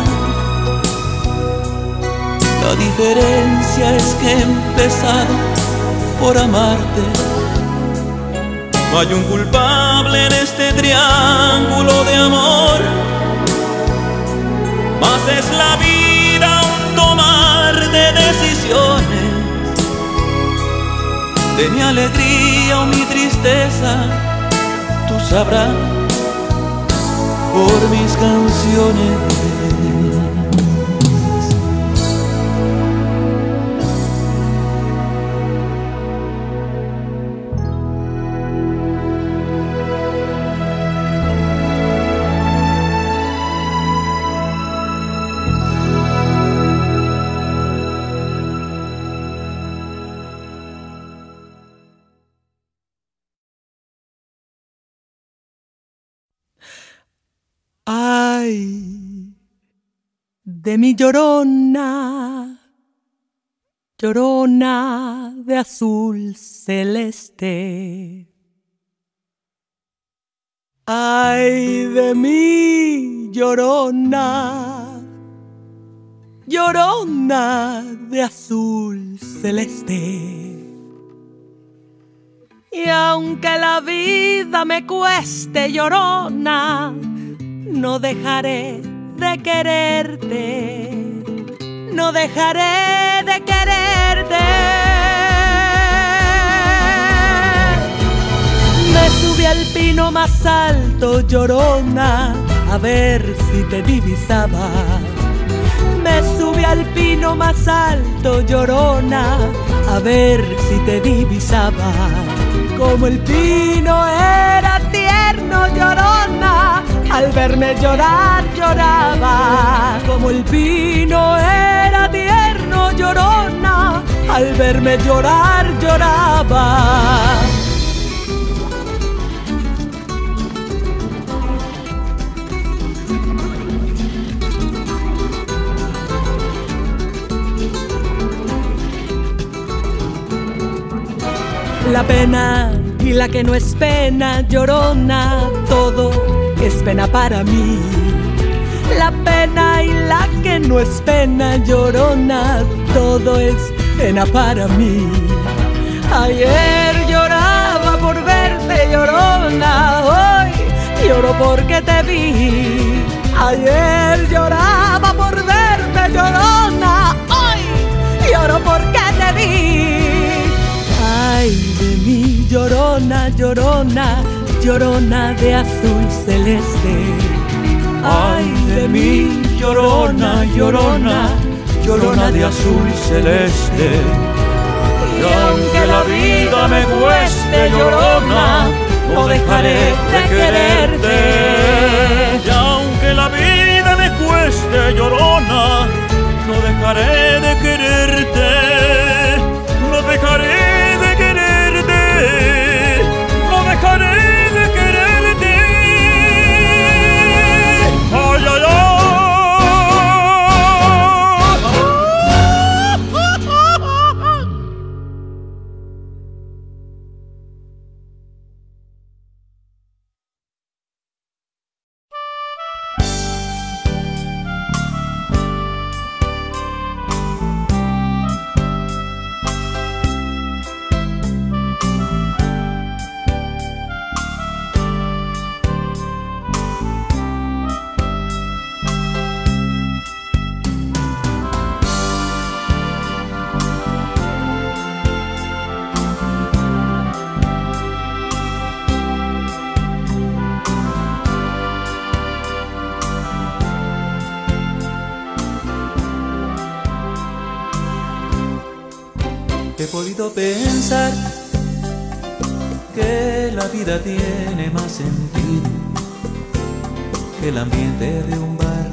La diferencia es que he empezado por amarte. No hay un culpable en este triángulo de amor, mas es la vida un tomar de decisiones. De mi alegría o mi tristeza, tú sabrás por mis canciones. Ay, de mi llorona, llorona de azul celeste. Ay, de mi llorona, llorona de azul celeste. Y aunque la vida me cueste, llorona, no dejaré de quererte, no dejaré de quererte. Me subí al pino más alto, llorona, a ver si te divisaba. Me me subí al pino más alto, llorona, a ver si te divisaba. Como el pino era tierno, llorona, al verme llorar lloraba. Como el pino era tierno, llorona, al verme llorar lloraba. La pena y la que no es pena, llorona, todo es pena para mí. La pena y la que no es pena, llorona, todo es pena para mí. Ayer lloraba por verte, llorona, hoy lloro porque te vi. Ayer lloraba por verte, llorona, hoy lloro porque te vi. Ay de mí, llorona, llorona, llorona de azul celeste. Ay de mí, llorona, llorona, llorona de azul celeste. Y aunque la vida me cueste, llorona, no dejaré de quererte. Y aunque la vida me cueste, llorona, no dejaré de quererte. No dejaré de quererte. No dejaré de quererte. Ay, ay, ay. He podido pensar que la vida tiene más sentido que el ambiente de un bar.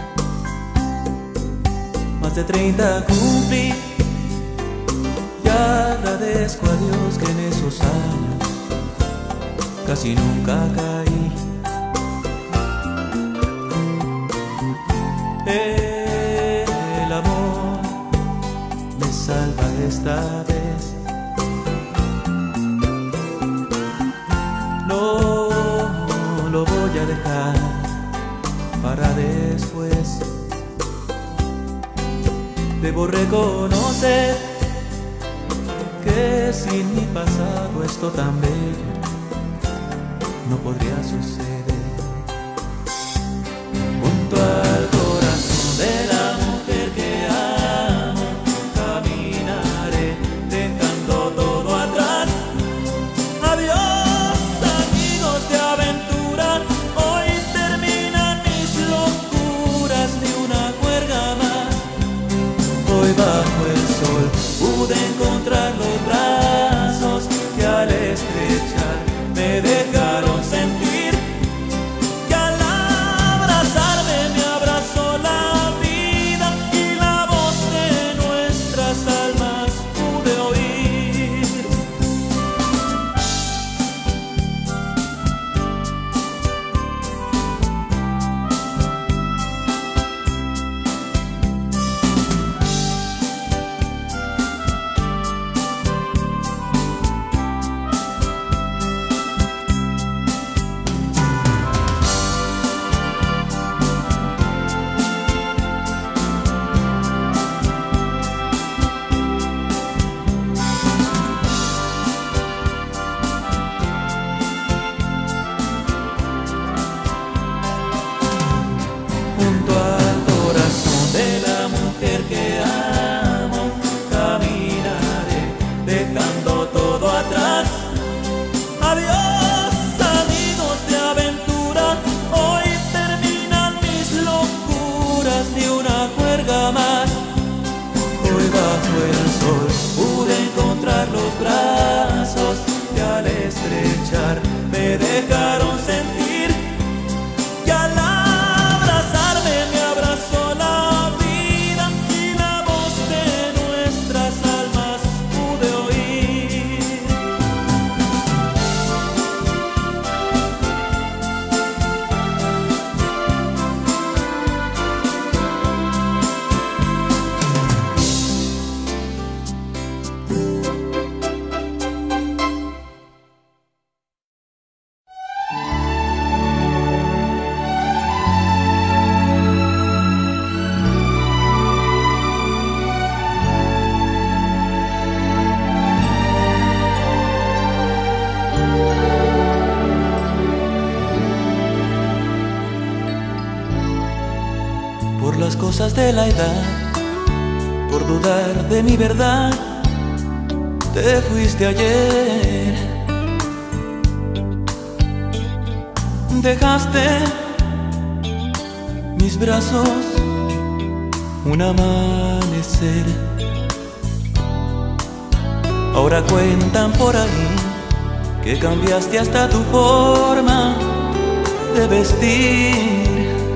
Más de 30 cumplí y agradezco a Dios que en esos años casi nunca caí. El amor me salva esta vez. No lo voy a dejar para después. Debo reconocer que sin mi pasado esto tan bello no podría suceder. Junto al corazón de la mujer que amo, caminaré dejando todo atrás. Adiós, amigos de aventura, hoy terminan mis locuras, ni una juerga más. Hoy bajo el sol pude encontrar los brazos que al estrechar me dejaron sentir, que al abrazarme me abrazó la vida y la voz de nuestras almas pude oír. estrechar me dejaron sentir que al abrazarme me abrazó la vida y la voz de nuestras almas pude oír. Por las cosas de la edad, por dudar de mi verdad, te fuiste ayer. Dejaste mis brazos un amanecer. Ahora cuentan por ahí que cambiaste hasta tu forma de vestir,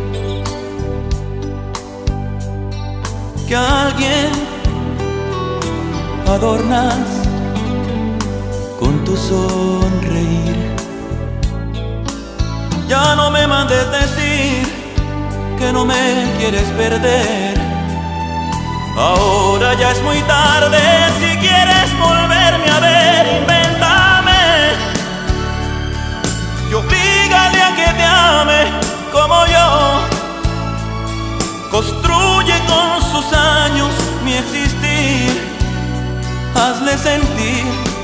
que a alguien adornas con tu sonreír. Ya no me mandes decir que no me quieres perder. Ahora ya es muy tarde, si quieres volverme a ver, invéntame y oblígale a que te ame como yo. Construye con sus años mi existir, hazle sentir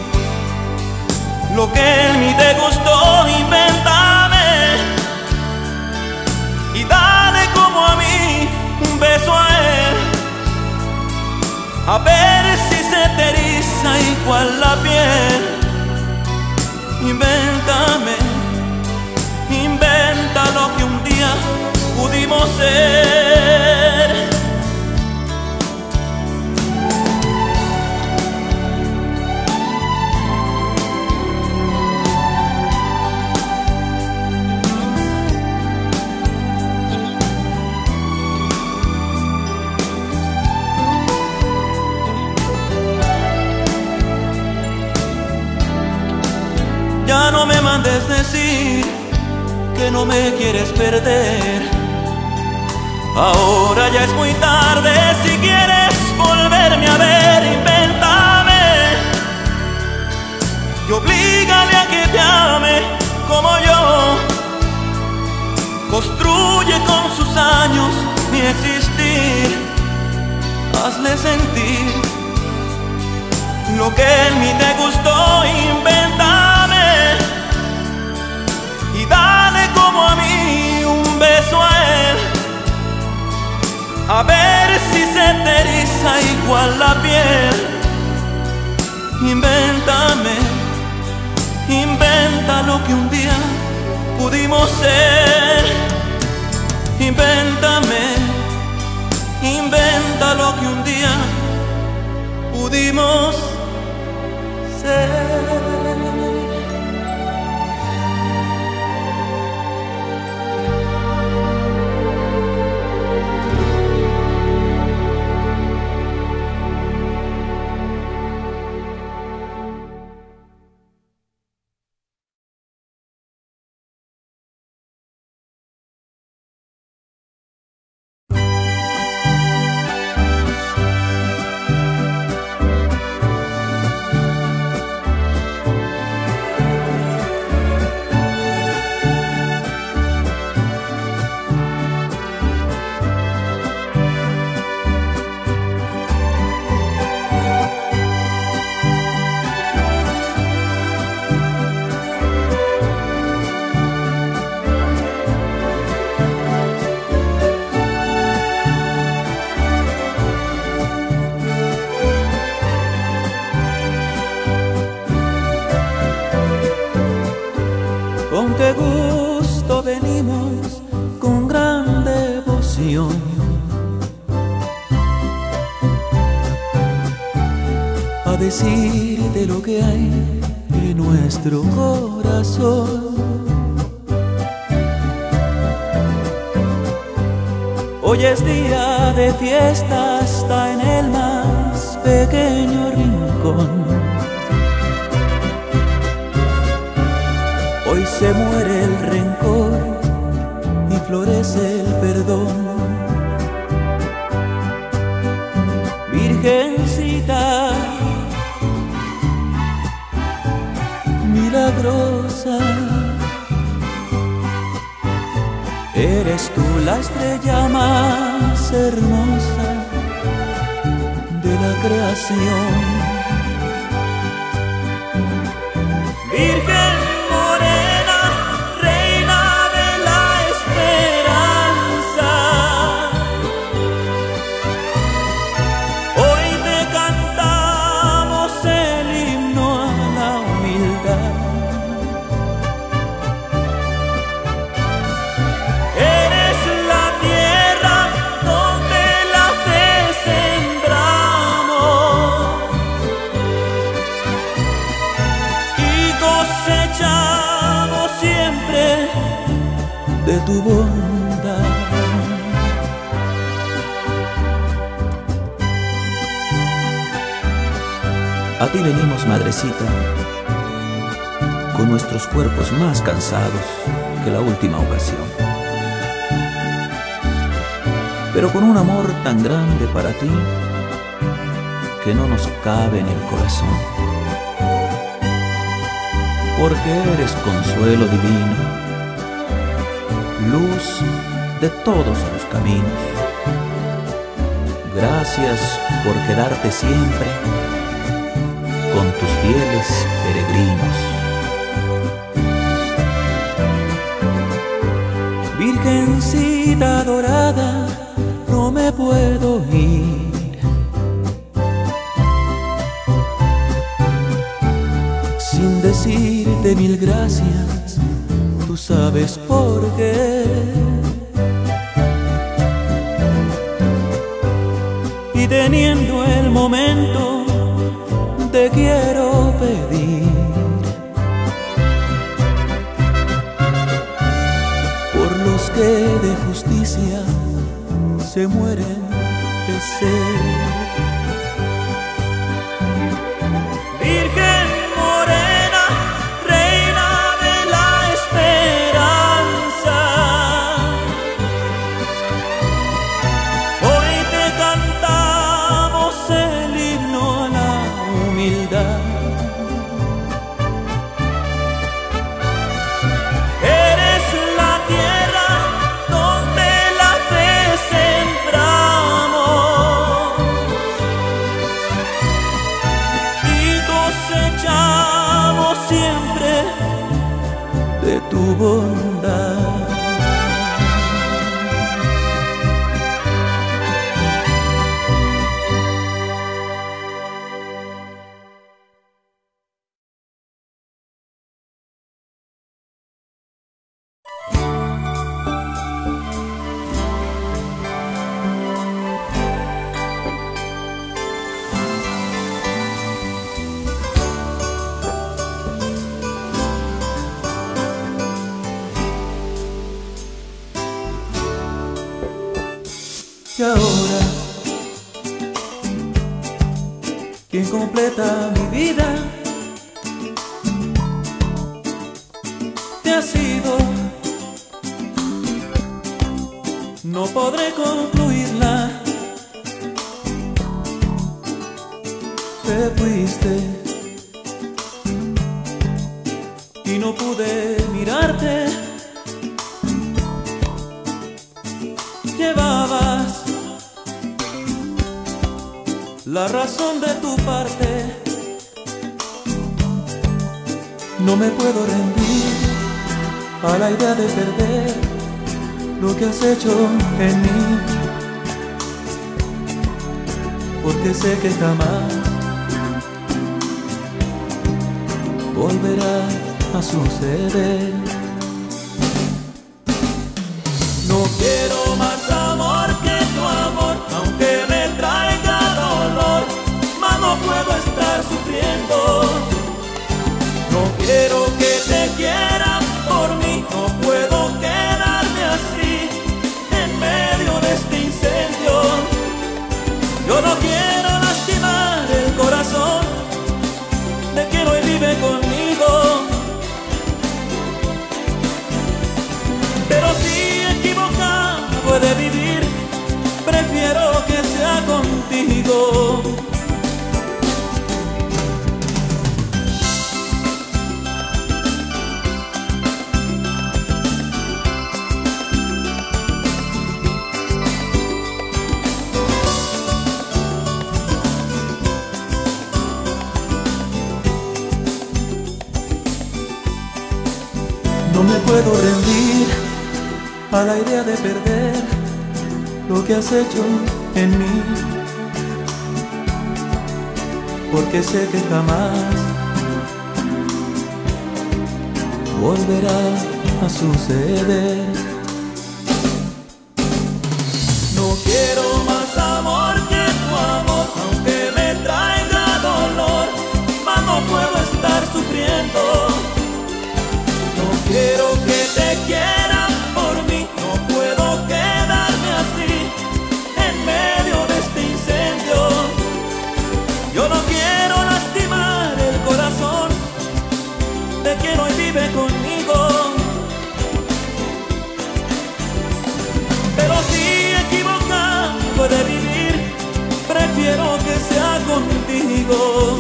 lo que en mí te gustó, invéntame y dale como a mí un beso a él, a ver si se te eriza igual la piel. Invéntame, inventa lo que un día pudimos ser. Ya no me mandes decir que no me quieres perder. Ahora ya es muy tarde, si quieres volverme a ver, invéntame y oblígale a que te ame como yo. Construye con sus años mi existir, hazle sentir lo que en mí te gustó, invéntame y dale como a mí un beso a él, a ver si se te eriza igual la piel. Invéntame, inventa lo que un día pudimos ser. Invéntame, inventa lo que un día pudimos ser. Con qué gusto venimos con gran devoción a decirte lo que hay de nuestro corazón. Hoy es día de fiesta hasta en el más pequeño rincón. Hoy se muere el rencor y florece el perdón. Virgencita milagrosa, eres tú la estrella más hermosa de la creación. Virgen morena, reina de la esperanza, hoy te cantamos el himno a la humildad. Cosechamos siempre de tu bondad. A ti venimos, madrecita, con nuestros cuerpos más cansados que la última ocasión, pero con un amor tan grande para ti que no nos cabe en el corazón. Porque eres consuelo divino, luz de todos los caminos. Gracias por quedarte siempre con tus fieles peregrinos. Virgencita dorada, no me puedo ir sin decirte mil gracias, tú sabes por qué. Y teniendo el momento, te quiero pedir por los que de justicia se mueren de sed. Virgen morena, reina de la esperanza, hoy te cantamos el himno a la humildad. Eres la tierra donde la fe sembramos y cosechamos siempre de tu bondad. Y ahora, ¿quién completa mi vida? Te has ido, no podré concluirla. Te fuiste y no pude mirarte. Llevabas la razón de tu parte. No me puedo rendir a la idea de perder lo que has hecho en mí, porque sé que jamás volverá a suceder. No quiero más amor que tu amor, aunque me traiga dolor, mas no puedo estar sufriendo. No No me puedo rendir a la idea de perder lo que has hecho en mí, porque sé que jamás volverá a suceder. No quiero más amor que tu amor, aunque me traiga dolor, mas no puedo estar sufriendo. No quiero que te quieran por mí, no puedo quedarme así en medio de este incendio. Yo no quiero lastimar el corazón de quien hoy vive conmigo, pero si equivocado de vivir, prefiero que sea contigo.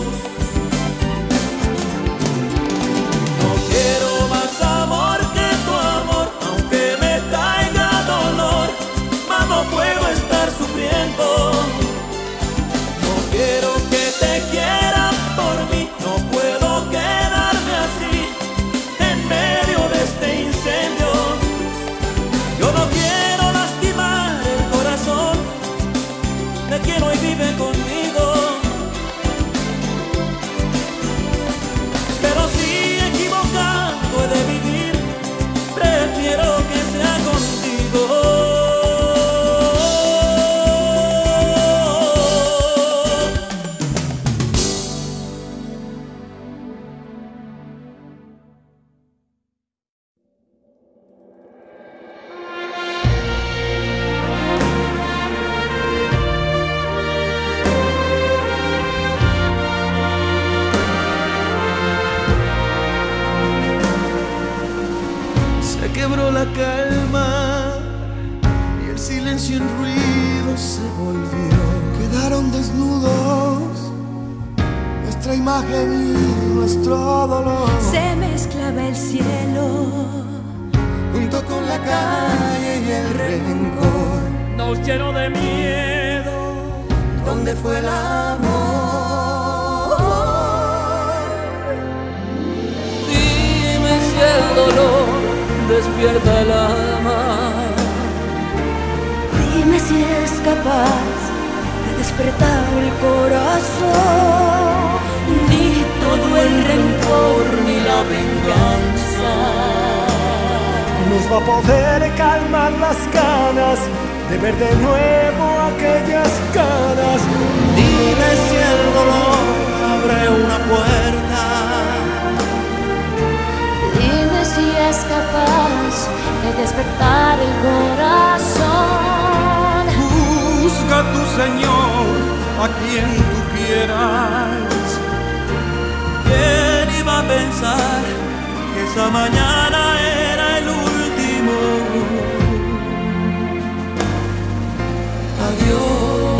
No quiero más amor que tu amor, aunque me traiga dolor, mas no puedo estar sufriendo. No quiero que te quieran por mí, no puedo quedarme así en medio de este incendio. Yo no quiero lastimar el corazón de quien hoy vive conmigo, pero si equivocado he de vivir, prefiero que sea contigo. Se quebró la calma y el silencio en ruido se volvió. Quedaron desnudos nuestra imagen y nuestro dolor. Se mezclaba el cielo Junto con la calle y el rencor. Nos llenó de miedo. ¿Dónde fue el amor? Dime si el dolor despierta el alma. Dime si es capaz de despertar el corazón. Ni todo el rencor ni la venganza Nos va a poder calmar las ganas de ver de nuevo aquellas caras. Dime si el dolor abre una puerta. Dime si es capaz de despertar el corazón. Busca tu Señor a quien tú quieras. ¿Quién iba a pensar que esa mañana era el último adiós?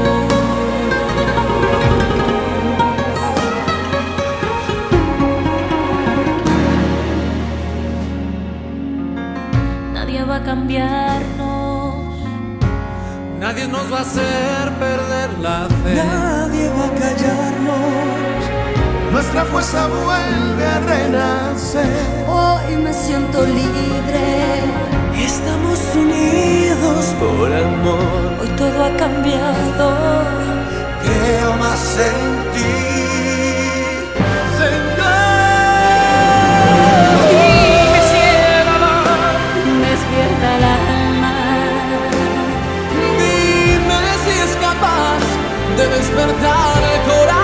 Nadie va a cambiarnos. Nadie nos va a hacer perder la fe. Nadie va a callarnos. Nuestra fuerza vuelve a renacer. Hoy me siento libre. Estamos unidos por amor. Hoy todo ha cambiado. Creo más en ti, Dime si el amor despierta el alma. Dime si es capaz de despertar el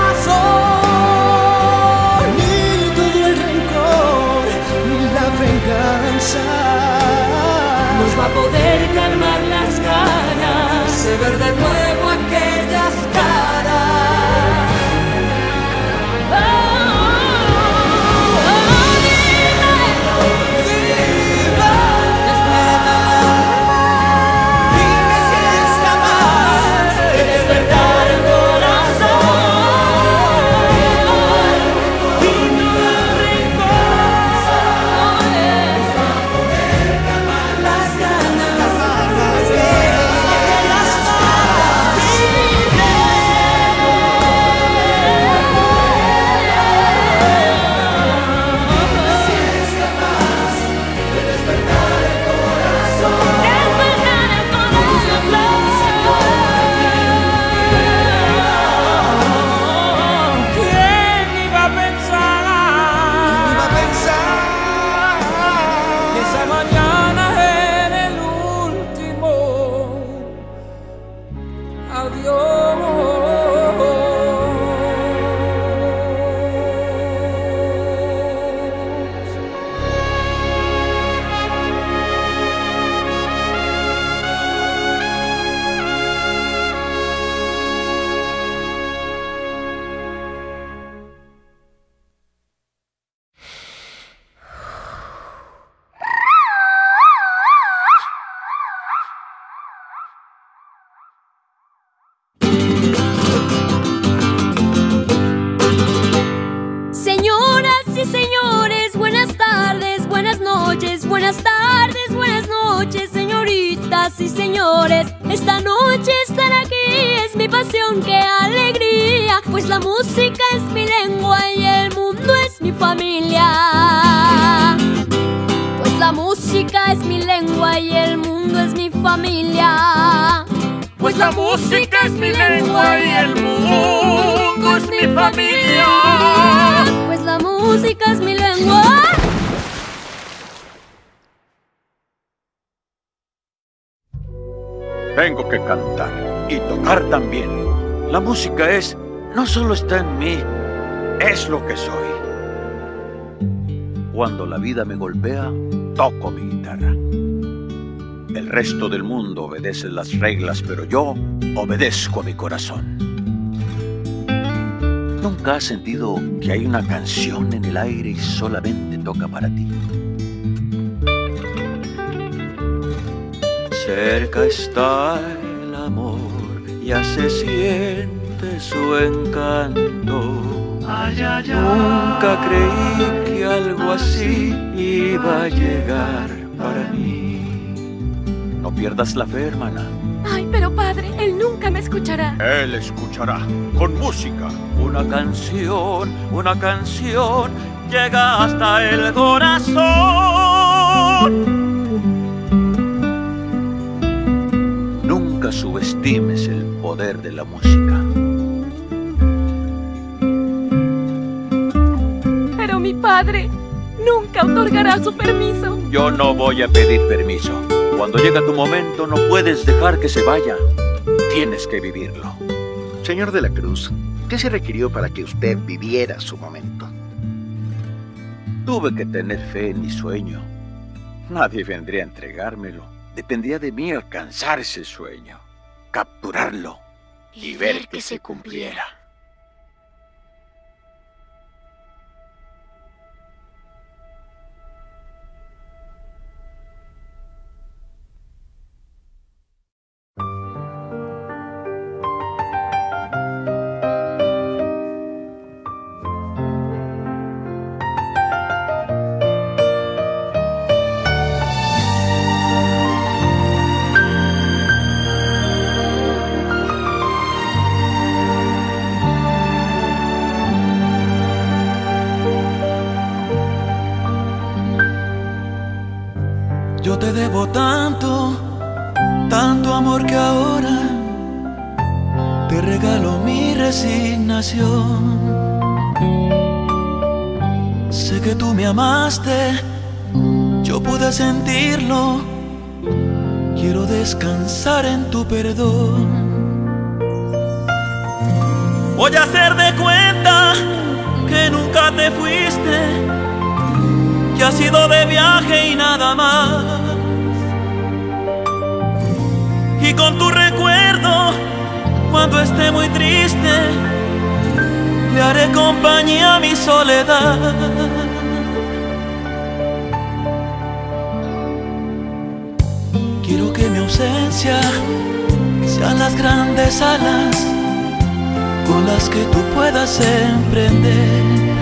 corazón. ni todo el rencor, ni la venganza. Nos va a poder calmar las ganas de ver de nuevo aquellas caras. Dime si es capaz de despertar el corazón. Y no el rencor. Las ganas. Las Buenas tardes, buenas noches, señoritas y señores. Esta noche estar aquí es mi pasión, qué alegría, pues la música es mi lengua y el mundo es mi familia. Pues la música es mi lengua y el mundo es mi familia. Pues la música es mi lengua y el mundo es mi familia. Pues la música es mi lengua. Tengo que cantar y tocar también. La música no solo está en mí, es lo que soy. Cuando la vida me golpea, toco mi guitarra. El resto del mundo obedece las reglas, pero yo obedezco a mi corazón. ¿Nunca has sentido que hay una canción en el aire y solamente toca para ti? Cerca está el amor, ya se siente su encanto. Ay, ay, ay. Nunca creí que algo así iba a llegar para mí. No pierdas la fe, hermana. Ay, pero padre, él nunca me escuchará. Él escuchará, con música. Una canción llega hasta el corazón. Nunca subestimes el poder de la música. Pero mi padre nunca otorgará su permiso. Yo no voy a pedir permiso. Cuando llega tu momento, no puedes dejar que se vaya. Tienes que vivirlo. Señor de la Cruz, ¿qué se requirió para que usted viviera su momento? Tuve que tener fe en mi sueño. Nadie vendría a entregármelo. Dependía de mí alcanzar ese sueño, capturarlo y ver que se cumpliera. Yo te debo tanto, tanto amor que ahora te regalo mi resignación. Sé que tú me amaste, yo pude sentirlo. Quiero descansar en tu perdón. Voy a hacer de cuenta que nunca te fuiste, que has ido de viaje y nada más. Y con tu recuerdo, cuando esté muy triste, le haré compañía a mi soledad. Quiero que mi ausencia sean las grandes alas con las que tú puedas emprender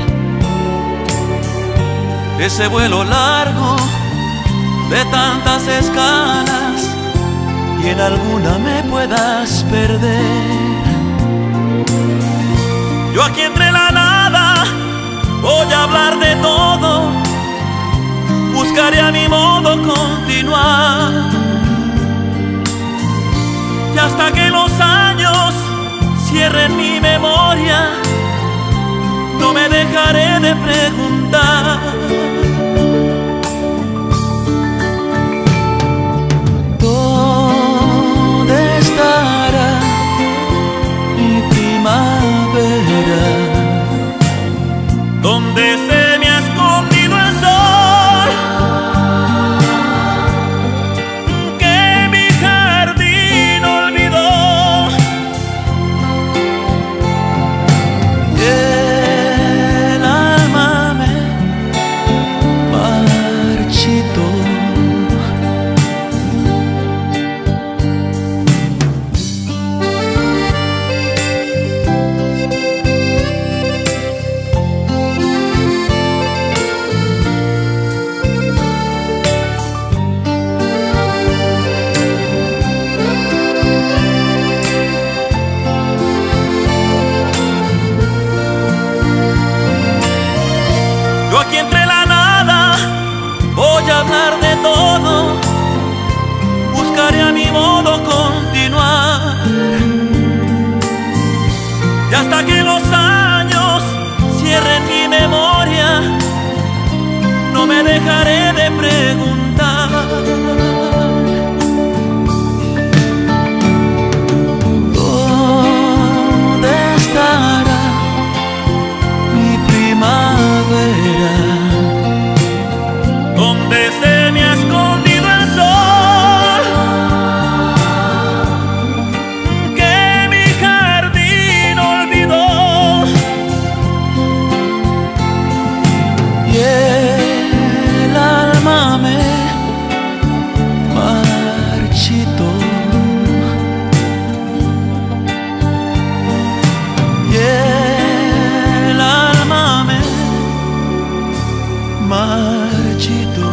ese vuelo largo de tantas escalas y en alguna me puedas perder. Yo aquí entre la nada voy a hablar de todo, buscaré a mi modo continuar, y hasta que los años cierren mi memoria, no me dejaré de preguntar. ¿Dónde estará mi primavera? ¿Dónde se me ha escondido el sol que mi jardín olvidó? El alma me dejaré de preguntar. ¿Dónde estará mi primavera? ¿Dónde se me ha escondido el sol que mi jardín olvidó? Y el alma me marchitó. Y el alma me marchitó.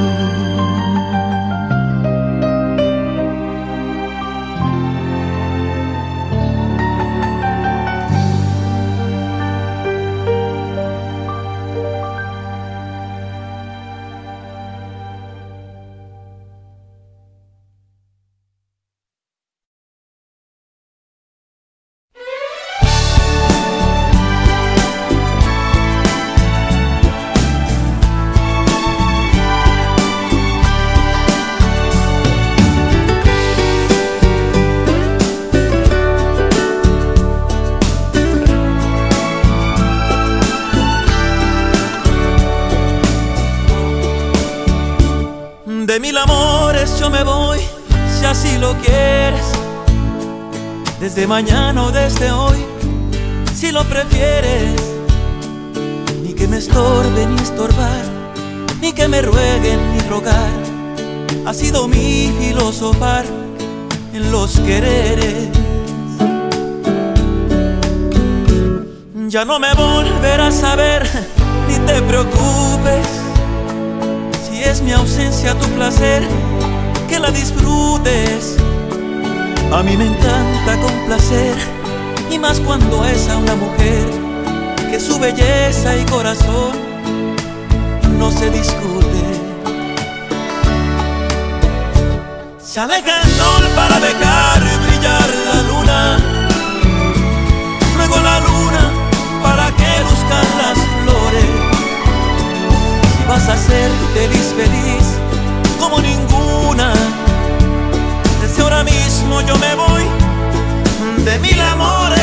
De 1000 amores yo me voy, si así lo quieres, desde mañana o desde hoy, si lo prefieres. Ni que me estorbe ni estorbar, ni que me rueguen ni rogar, ha sido mi filosofar en los quereres. Ya no me volverás a ver, ni te preocupes, si es mi ausencia tu placer, que la disfrutes. A mí me encanta complacer, y más cuando es a una mujer, que su belleza y corazón no se discute. Se aleja el sol para dejar brillar la luna, luego la luna para que luzcan las flores. Vas a ser feliz, feliz como ninguna. Desde ahora mismo yo me voy de 1000 amores.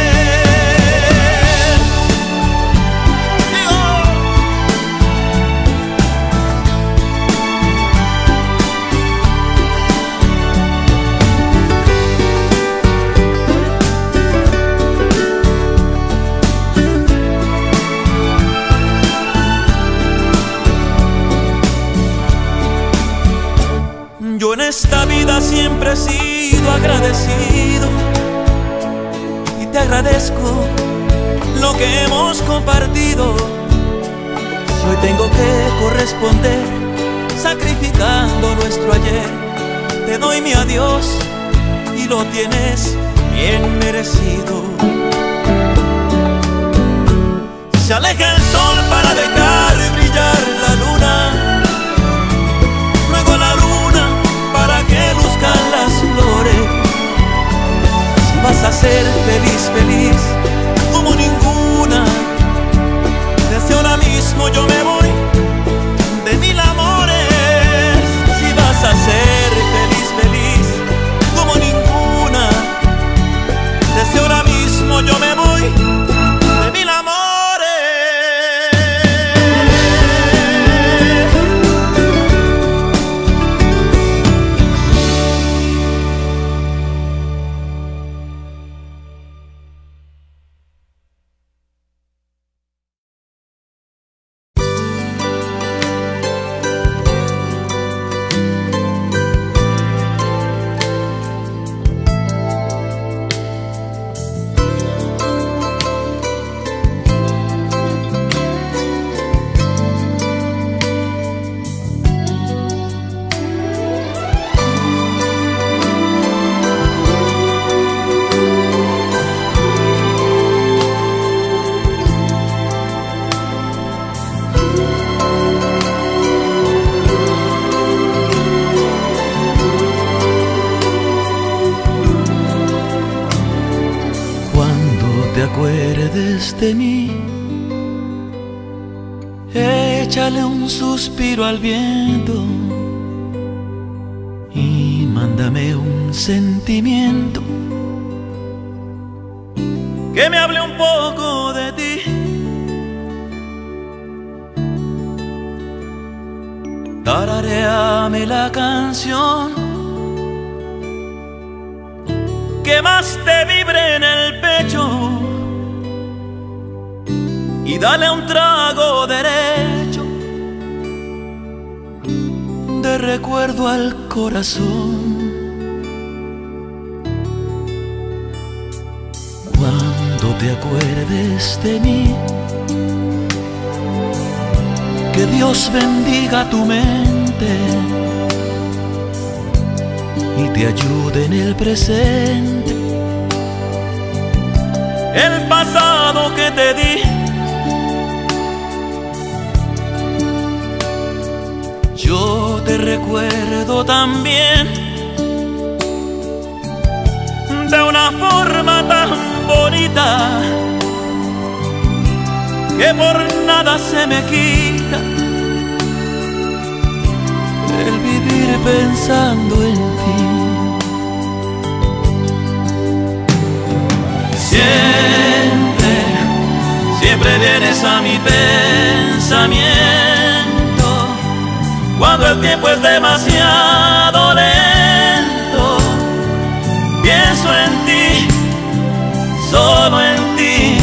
Yo en esta vida siempre he sido agradecido, y te agradezco lo que hemos compartido. Si hoy tengo que corresponder sacrificando nuestro ayer, te doy mi adiós y lo tienes bien merecido. Se aleja el sol para dejar brillar la luna, luego la luna para que luzcan las flores. Si vas a ser feliz, feliz como ninguna, desde ahora mismo yo me voy de 1000 amores. Si vas a ser feliz, feliz como ninguna, desde ahora mismo yo me voy de 1000 amores. échale un suspiro al viento y mándame un sentimiento que me hable un poco de ti. Tararéame la canción que más te vibre en el pecho y dale un trago derecho de recuerdo al corazón. Cuando te acuerdes de mí, que Dios bendiga tu mente y te ayude en el presente. El pasado que te di, yo te recuerdo también de una forma tan bonita que por nada se me quita el vivir pensando en ti. Siempre, siempre vienes a mi pensamiento cuando el tiempo es demasiado lento. Pienso en ti, solo en ti.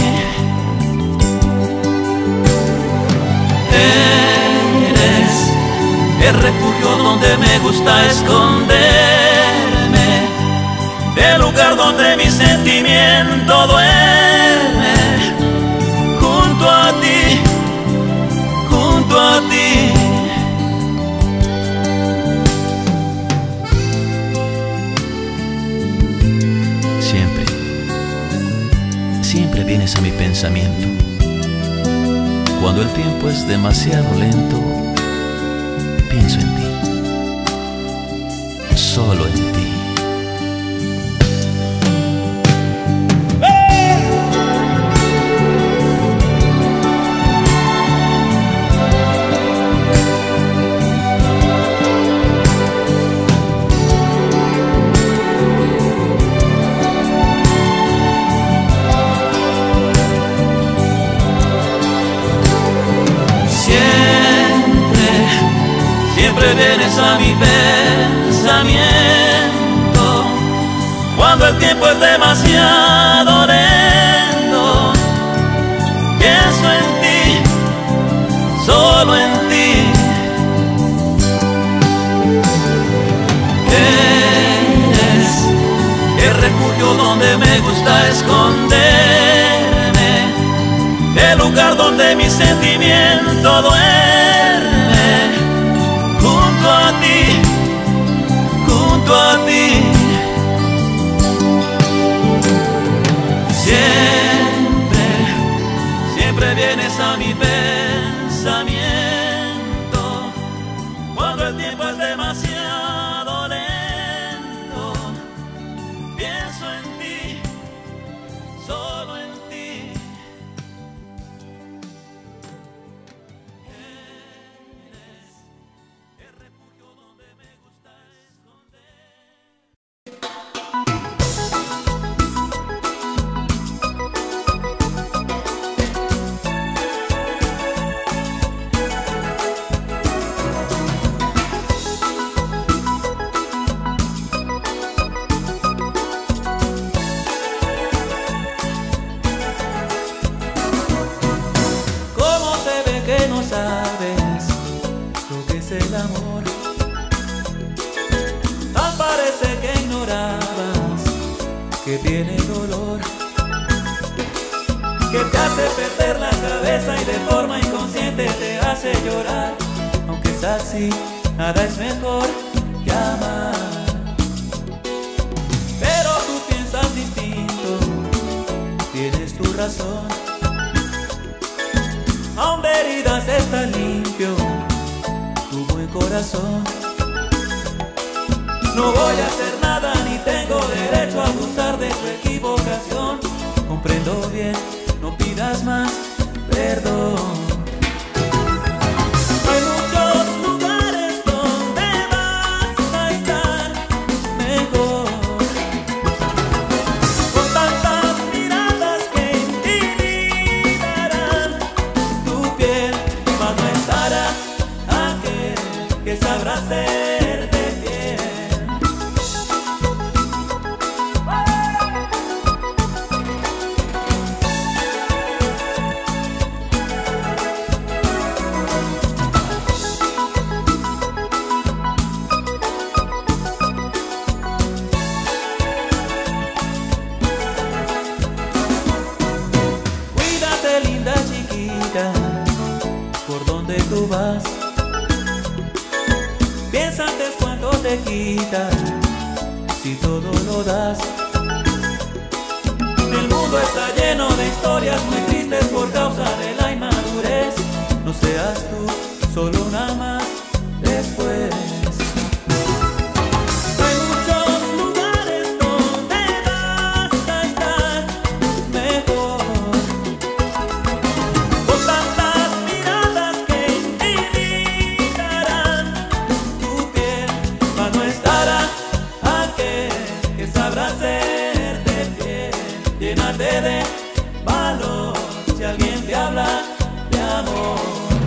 Eres el refugio donde me gusta esconderme, el lugar donde mi sentimiento duerme. Junto a ti, junto a ti. Siempre, siempre vienes a mi pensamiento cuando el tiempo es demasiado lento. Pienso en ti, solo en ti. Siempre vienes a mi pensamiento cuando el tiempo es demasiado lento. Pienso en ti, solo en ti. Eres el refugio donde me gusta esconderme, el lugar donde mi sentimiento duerme. Junto a ti, junto a ti. Siempre, siempre vienes a mi pensamiento cuando el tiempo es demasiado lento. Pienso en ti, solo en ti. Sabes lo que es el amor, tal parece que ignorabas que tiene dolor, que te hace perder la cabeza y de forma inconsciente te hace llorar. Aunque es así, nada es mejor que amar. Pero tú piensas distinto, tienes tu razón. Aún de heridas está limpio tu buen corazón. No voy a hacer nada ni tengo derecho a abusar de tu equivocación. Comprendo bien, no pidas más perdón. que sabrá hacerte bien. Cuídate, linda chiquita, por donde tú vas. Piensa antes cuando te quitas, si todo lo das. El mundo está lleno de historias muy tristes por causa de la inmadurez. No seas tú solo una más después. Hay muchos lugares donde vas a estar mejor, con tantas miradas que intimidarán tu piel, mas no estará aquel que sabrá hacerte bien. Llénate de valor si alguien te habla de amor.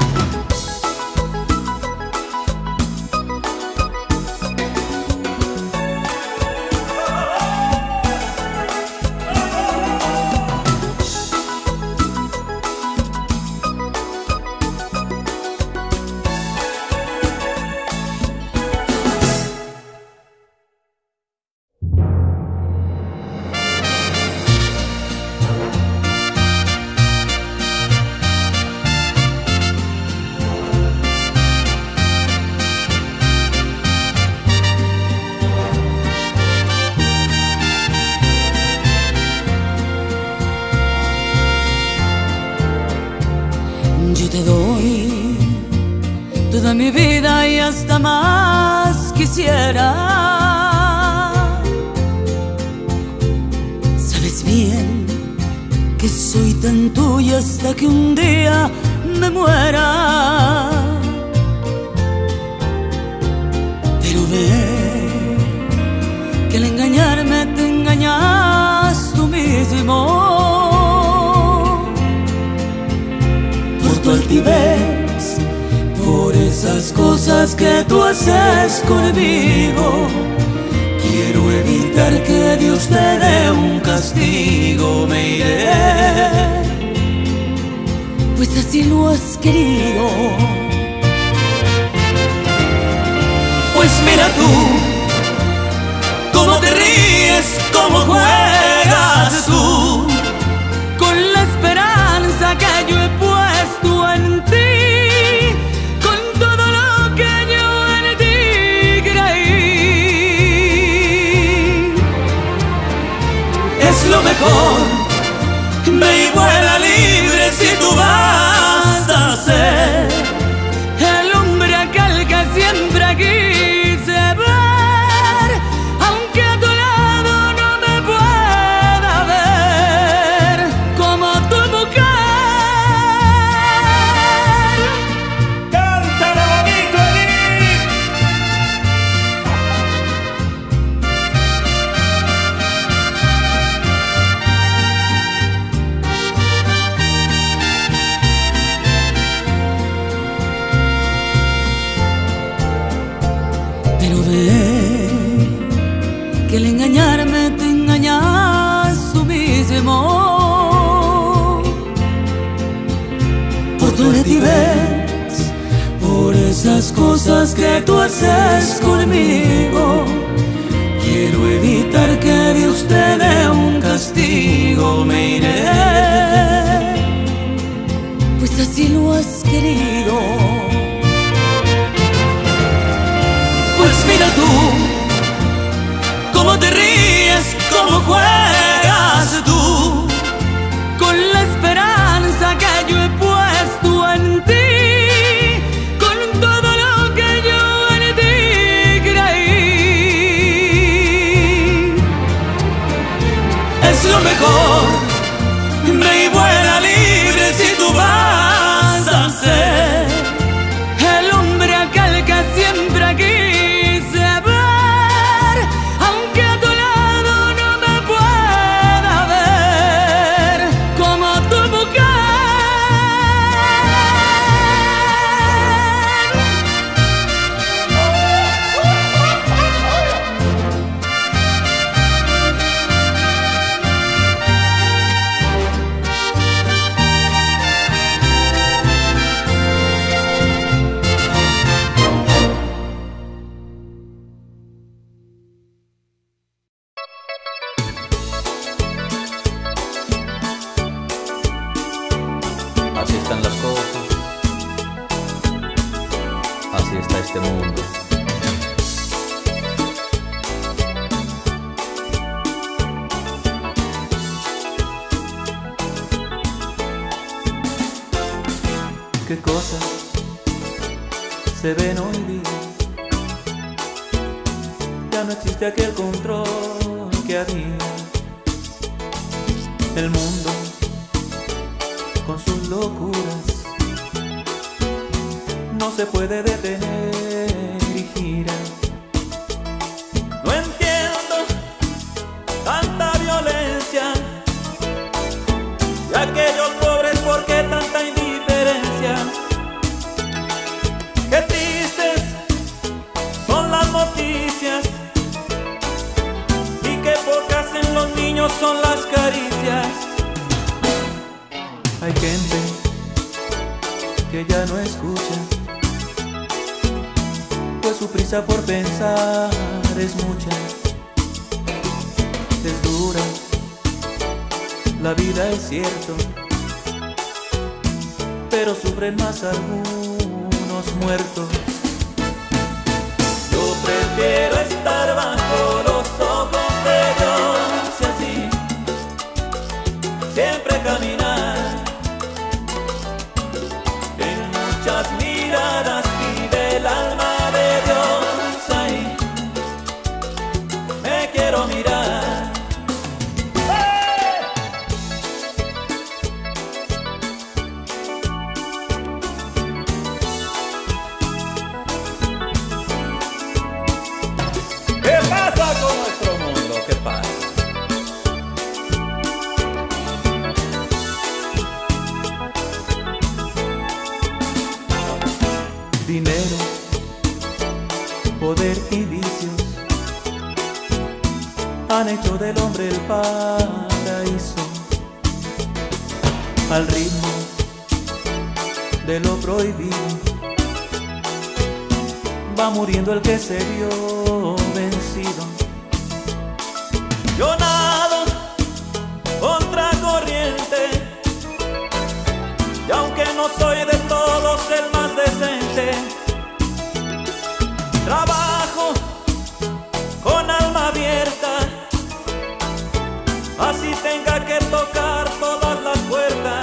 Yo te doy toda mi vida y hasta más quisiera. Sabes bien que soy tan tuya hasta que un día me muera. Pero ve que al engañarme te engañas tú mismo. Tu altivez, por esas cosas que tú haces conmigo. Quiero evitar que Dios te dé un castigo. Me iré, pues así lo has querido. Pues mira tú, cómo te ríes, cómo juegas tú, con la esperanza que yo he puesto en ti, con todo lo que yo en ti creí. es lo mejor. Ve y vuela libre si tú vas a ser El hombre aquel que siempre quise ver, aunque a tu lado no me pueda ver como tu mujer. Cántalo bonito, Edith. Pero ve que al engañarme te engañas tú mismo. Por tu altivez, por esas cosas que tú haces conmigo. Quiero evitar que Dios te dé un castigo. Me iré, pues así lo has querido. Pues mira tú, cómo te ríes, cómo juegas tú, Con la esperanza que yo he puesto en ti, con todo lo que yo en ti creí. es lo mejor. Ve y vuela libre si tú vas a ser El hombre aquel que siempre quise ver, aunque a tu lado no me pueda está este mundo. ¿Qué cosas se ven hoy día? Ya no existe aquel control que había. El mundo con sus locuras no se puede detener y gira. No entiendo tanta violencia y aquellos pobres, ¿por qué tanta indiferencia? Qué tristes son las noticias y qué pocas en los niños son las caricias. Hay gente que ya no escucha, pues su prisa por pensar es mucha. Es dura la vida, es cierto, pero sufren más algunos muertos. Yo prefiero estar bajo los ojos de Dios y así siempre caminar. En muchas miradas vive el alma de Dios, ahí me quiero mirar. ¿Qué pasa con nuestro mundo? ¿Qué pasa? Dinero, poder y vicios han hecho del hombre el paraíso. Al ritmo de lo prohibido va muriendo el que se vio vencido. Yo nado contra corriente y aunque no soy de todos el más decente, trabajo con alma abierta, así tenga que tocar todas las puertas.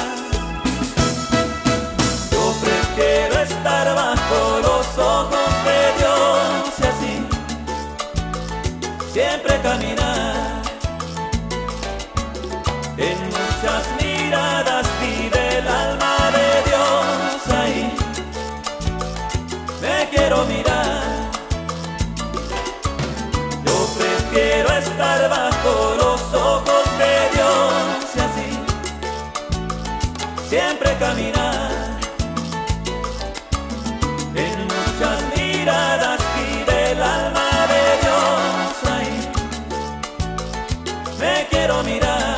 Yo prefiero estar bajo los ojos de Dios y así siempre caminar. En muchas miradas vive el alma de Dios, ahí me quiero mirar. Yo prefiero estar bajo los ojos de Dios y así siempre caminar. En muchas miradas vive el alma de Dios, ahí me quiero mirar.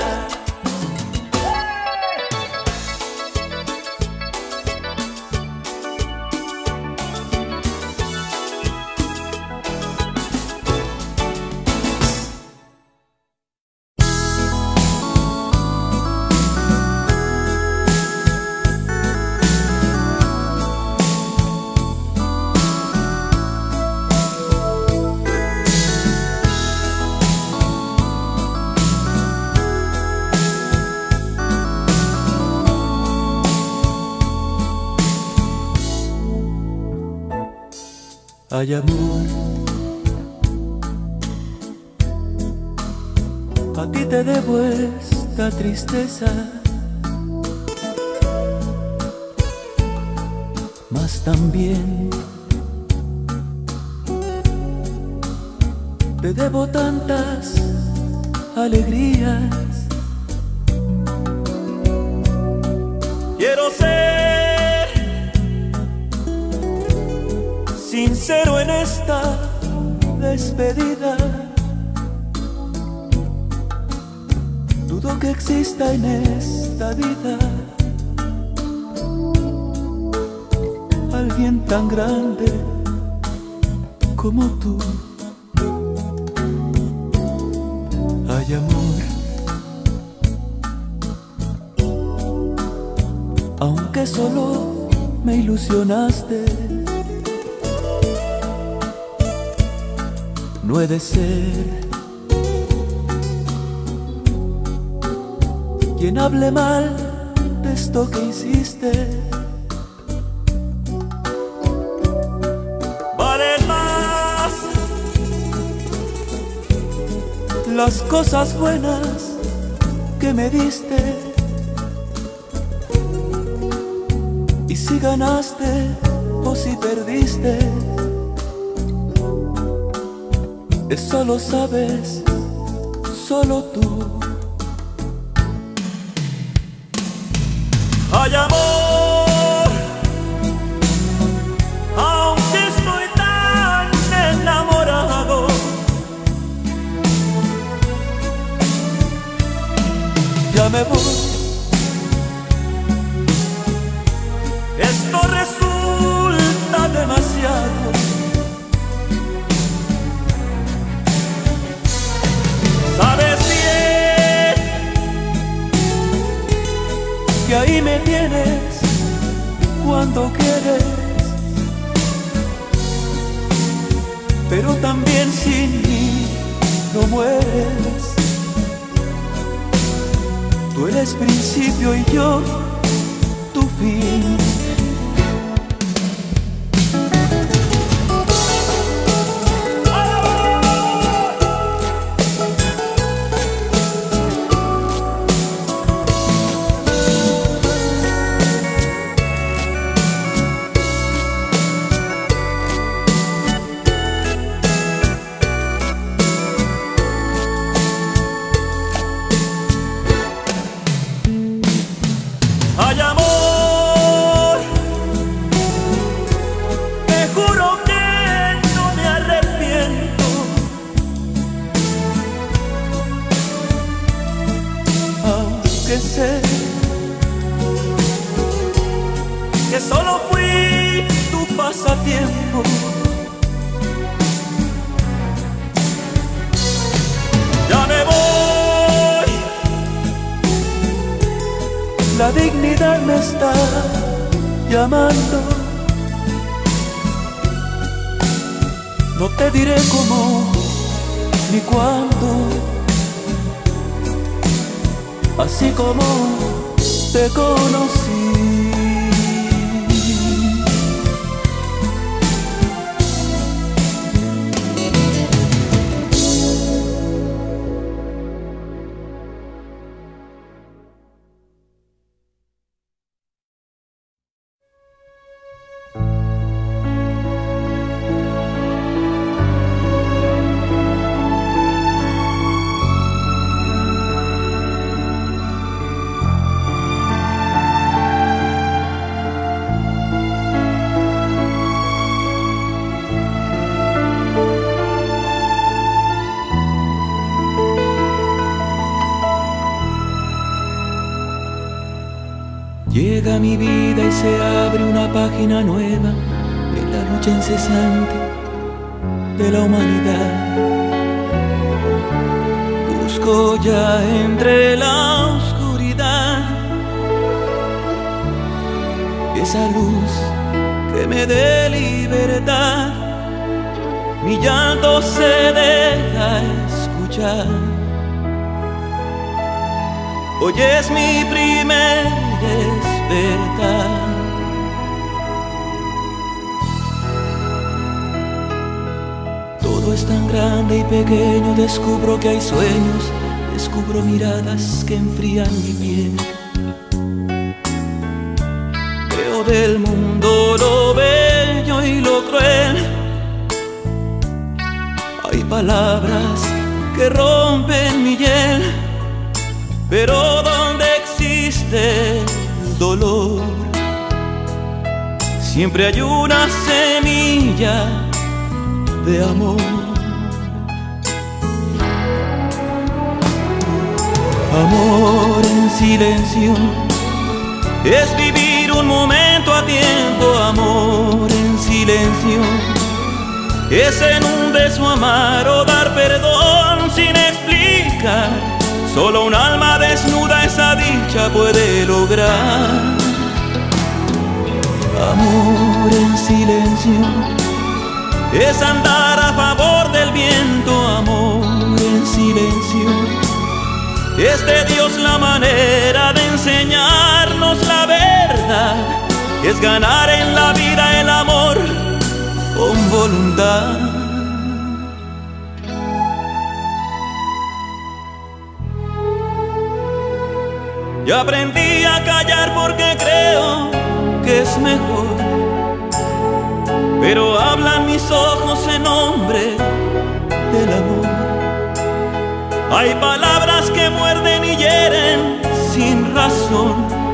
Ay, amor, a ti te debo esta tristeza, mas también te debo tantas alegrías. Quiero ser sincero en esta despedida. Dudo que exista en esta vida alguien tan grande como tú. Ay, amor, aunque solo me ilusionaste, no he de ser quien hable mal de esto que hiciste. Valen más las cosas buenas que me diste. Y si ganaste o si perdiste, eso lo sabes solo tú. Hay amor, aunque estoy tan enamorado. Ya me voy. Esto resulta demasiado. Sabes bien que ahí me tienes cuando quieres, pero también sin mí no mueres. Tú eres principio y yo tu fin. Hay amor, te juro que no me arrepiento. Aunque sé que solo fui tu pasatiempo. Ya me voy. La dignidad me está llamando. No te diré cómo ni cuándo, así como te conocí. Llega mi vida y se abre una página nueva en la lucha incesante de la humanidad. Busco ya entre la oscuridad esa luz que me dé libertad. Mi llanto se deja escuchar. Hoy es mi primer despertar. Todo es tan grande y pequeño, descubro que hay sueños, descubro miradas que enfrían mi piel. Veo del mundo lo bello y lo cruel. Hay palabras que rompen mi hiel, pero donde existe el dolor, siempre hay una semilla de amor. Amor en silencio es vivir un momento a tiempo. Amor en silencio es en un beso amar o dar perdón sin explicar. Solo un alma desnuda esa dicha puede lograr. Amor en silencio es andar a favor del viento, amor en silencio. Es de Dios la manera de enseñarnos la verdad, es ganar en la vida el amor con voluntad. Y aprendí a callar porque creo que es mejor, pero hablan mis ojos en nombre del amor. Hay palabras que muerden y hieren sin razón,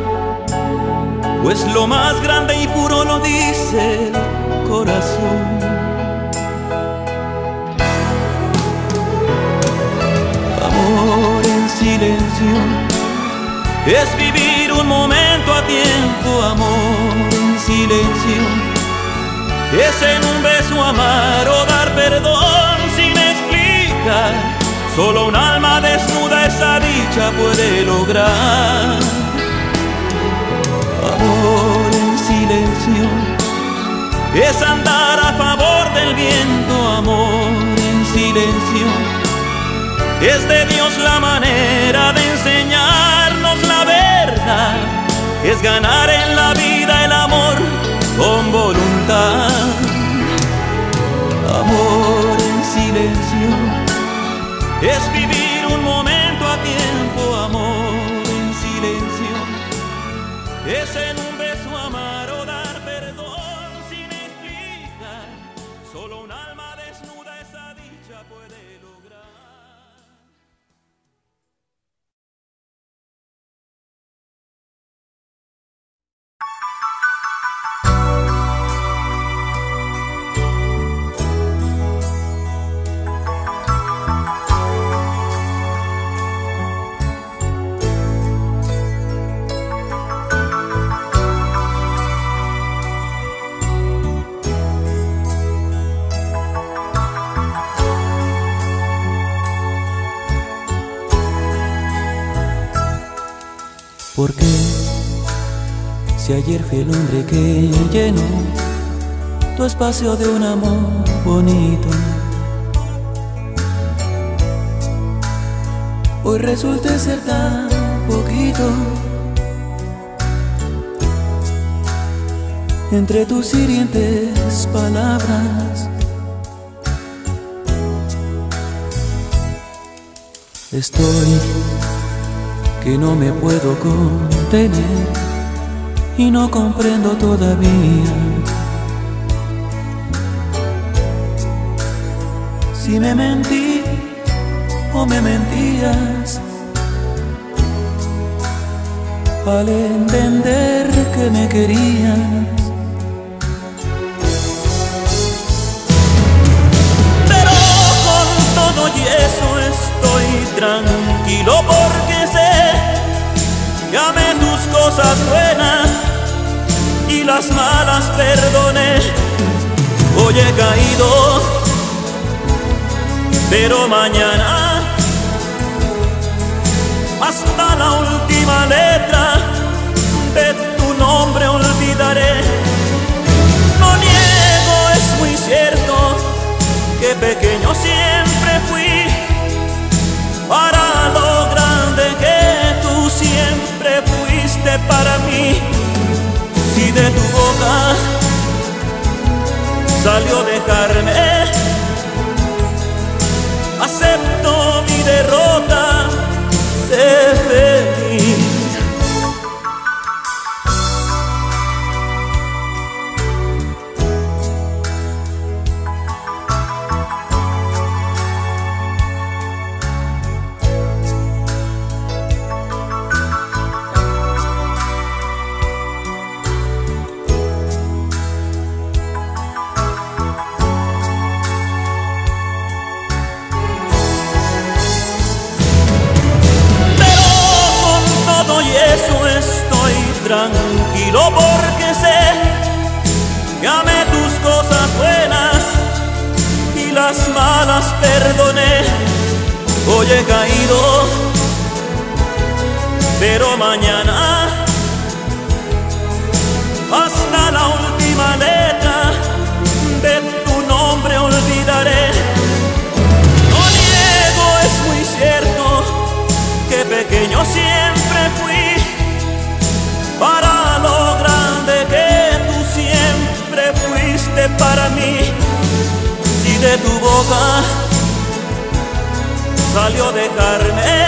pues lo más grande y puro lo dice el corazón. Amor en silencio es vivir un momento a tiempo, amor en silencio es en un beso amar o dar perdón sin explicar. Solo un alma desnuda esa dicha puede lograr. Amor en silencio es andar a favor del viento, amor en silencio es de Dios la manera de enseñarnos la verdad, es ganar en la vida el amor con voluntad. Amor en silencio es vivir un momento a tiempo, amor en silencio es en un beso amar o dar perdón sin explicar. Solo un alma desnuda esa dicha puede lograr. ¿Por qué? Si ayer fui el hombre que llenó tu espacio de un amor bonito, hoy resulté ser tan poquito. Entre tus hirientes palabras estoy que no me puedo contener y no comprendo todavía si me mentí o me mentías al entender que me querías. Pero con todo y eso estoy tranquilo porque sé que amé tus cosas buenas y las malas perdoné. Hoy he caído, pero mañana hasta la última letra de tu nombre olvidaré. No niego, es muy cierto que pequeño siempre fui para lo grande que tú siempre fuiste para mí. Si de tu boca salió dejarme, acepto mi derrota, sé feliz. Tranquilo porque sé que amé tus cosas buenas y las malas perdoné. Hoy he caído, pero mañana hasta la última letra de tu nombre de tu boca salió dejarme.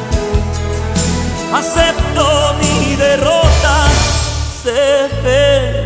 Acepto mi derrota, sé feliz.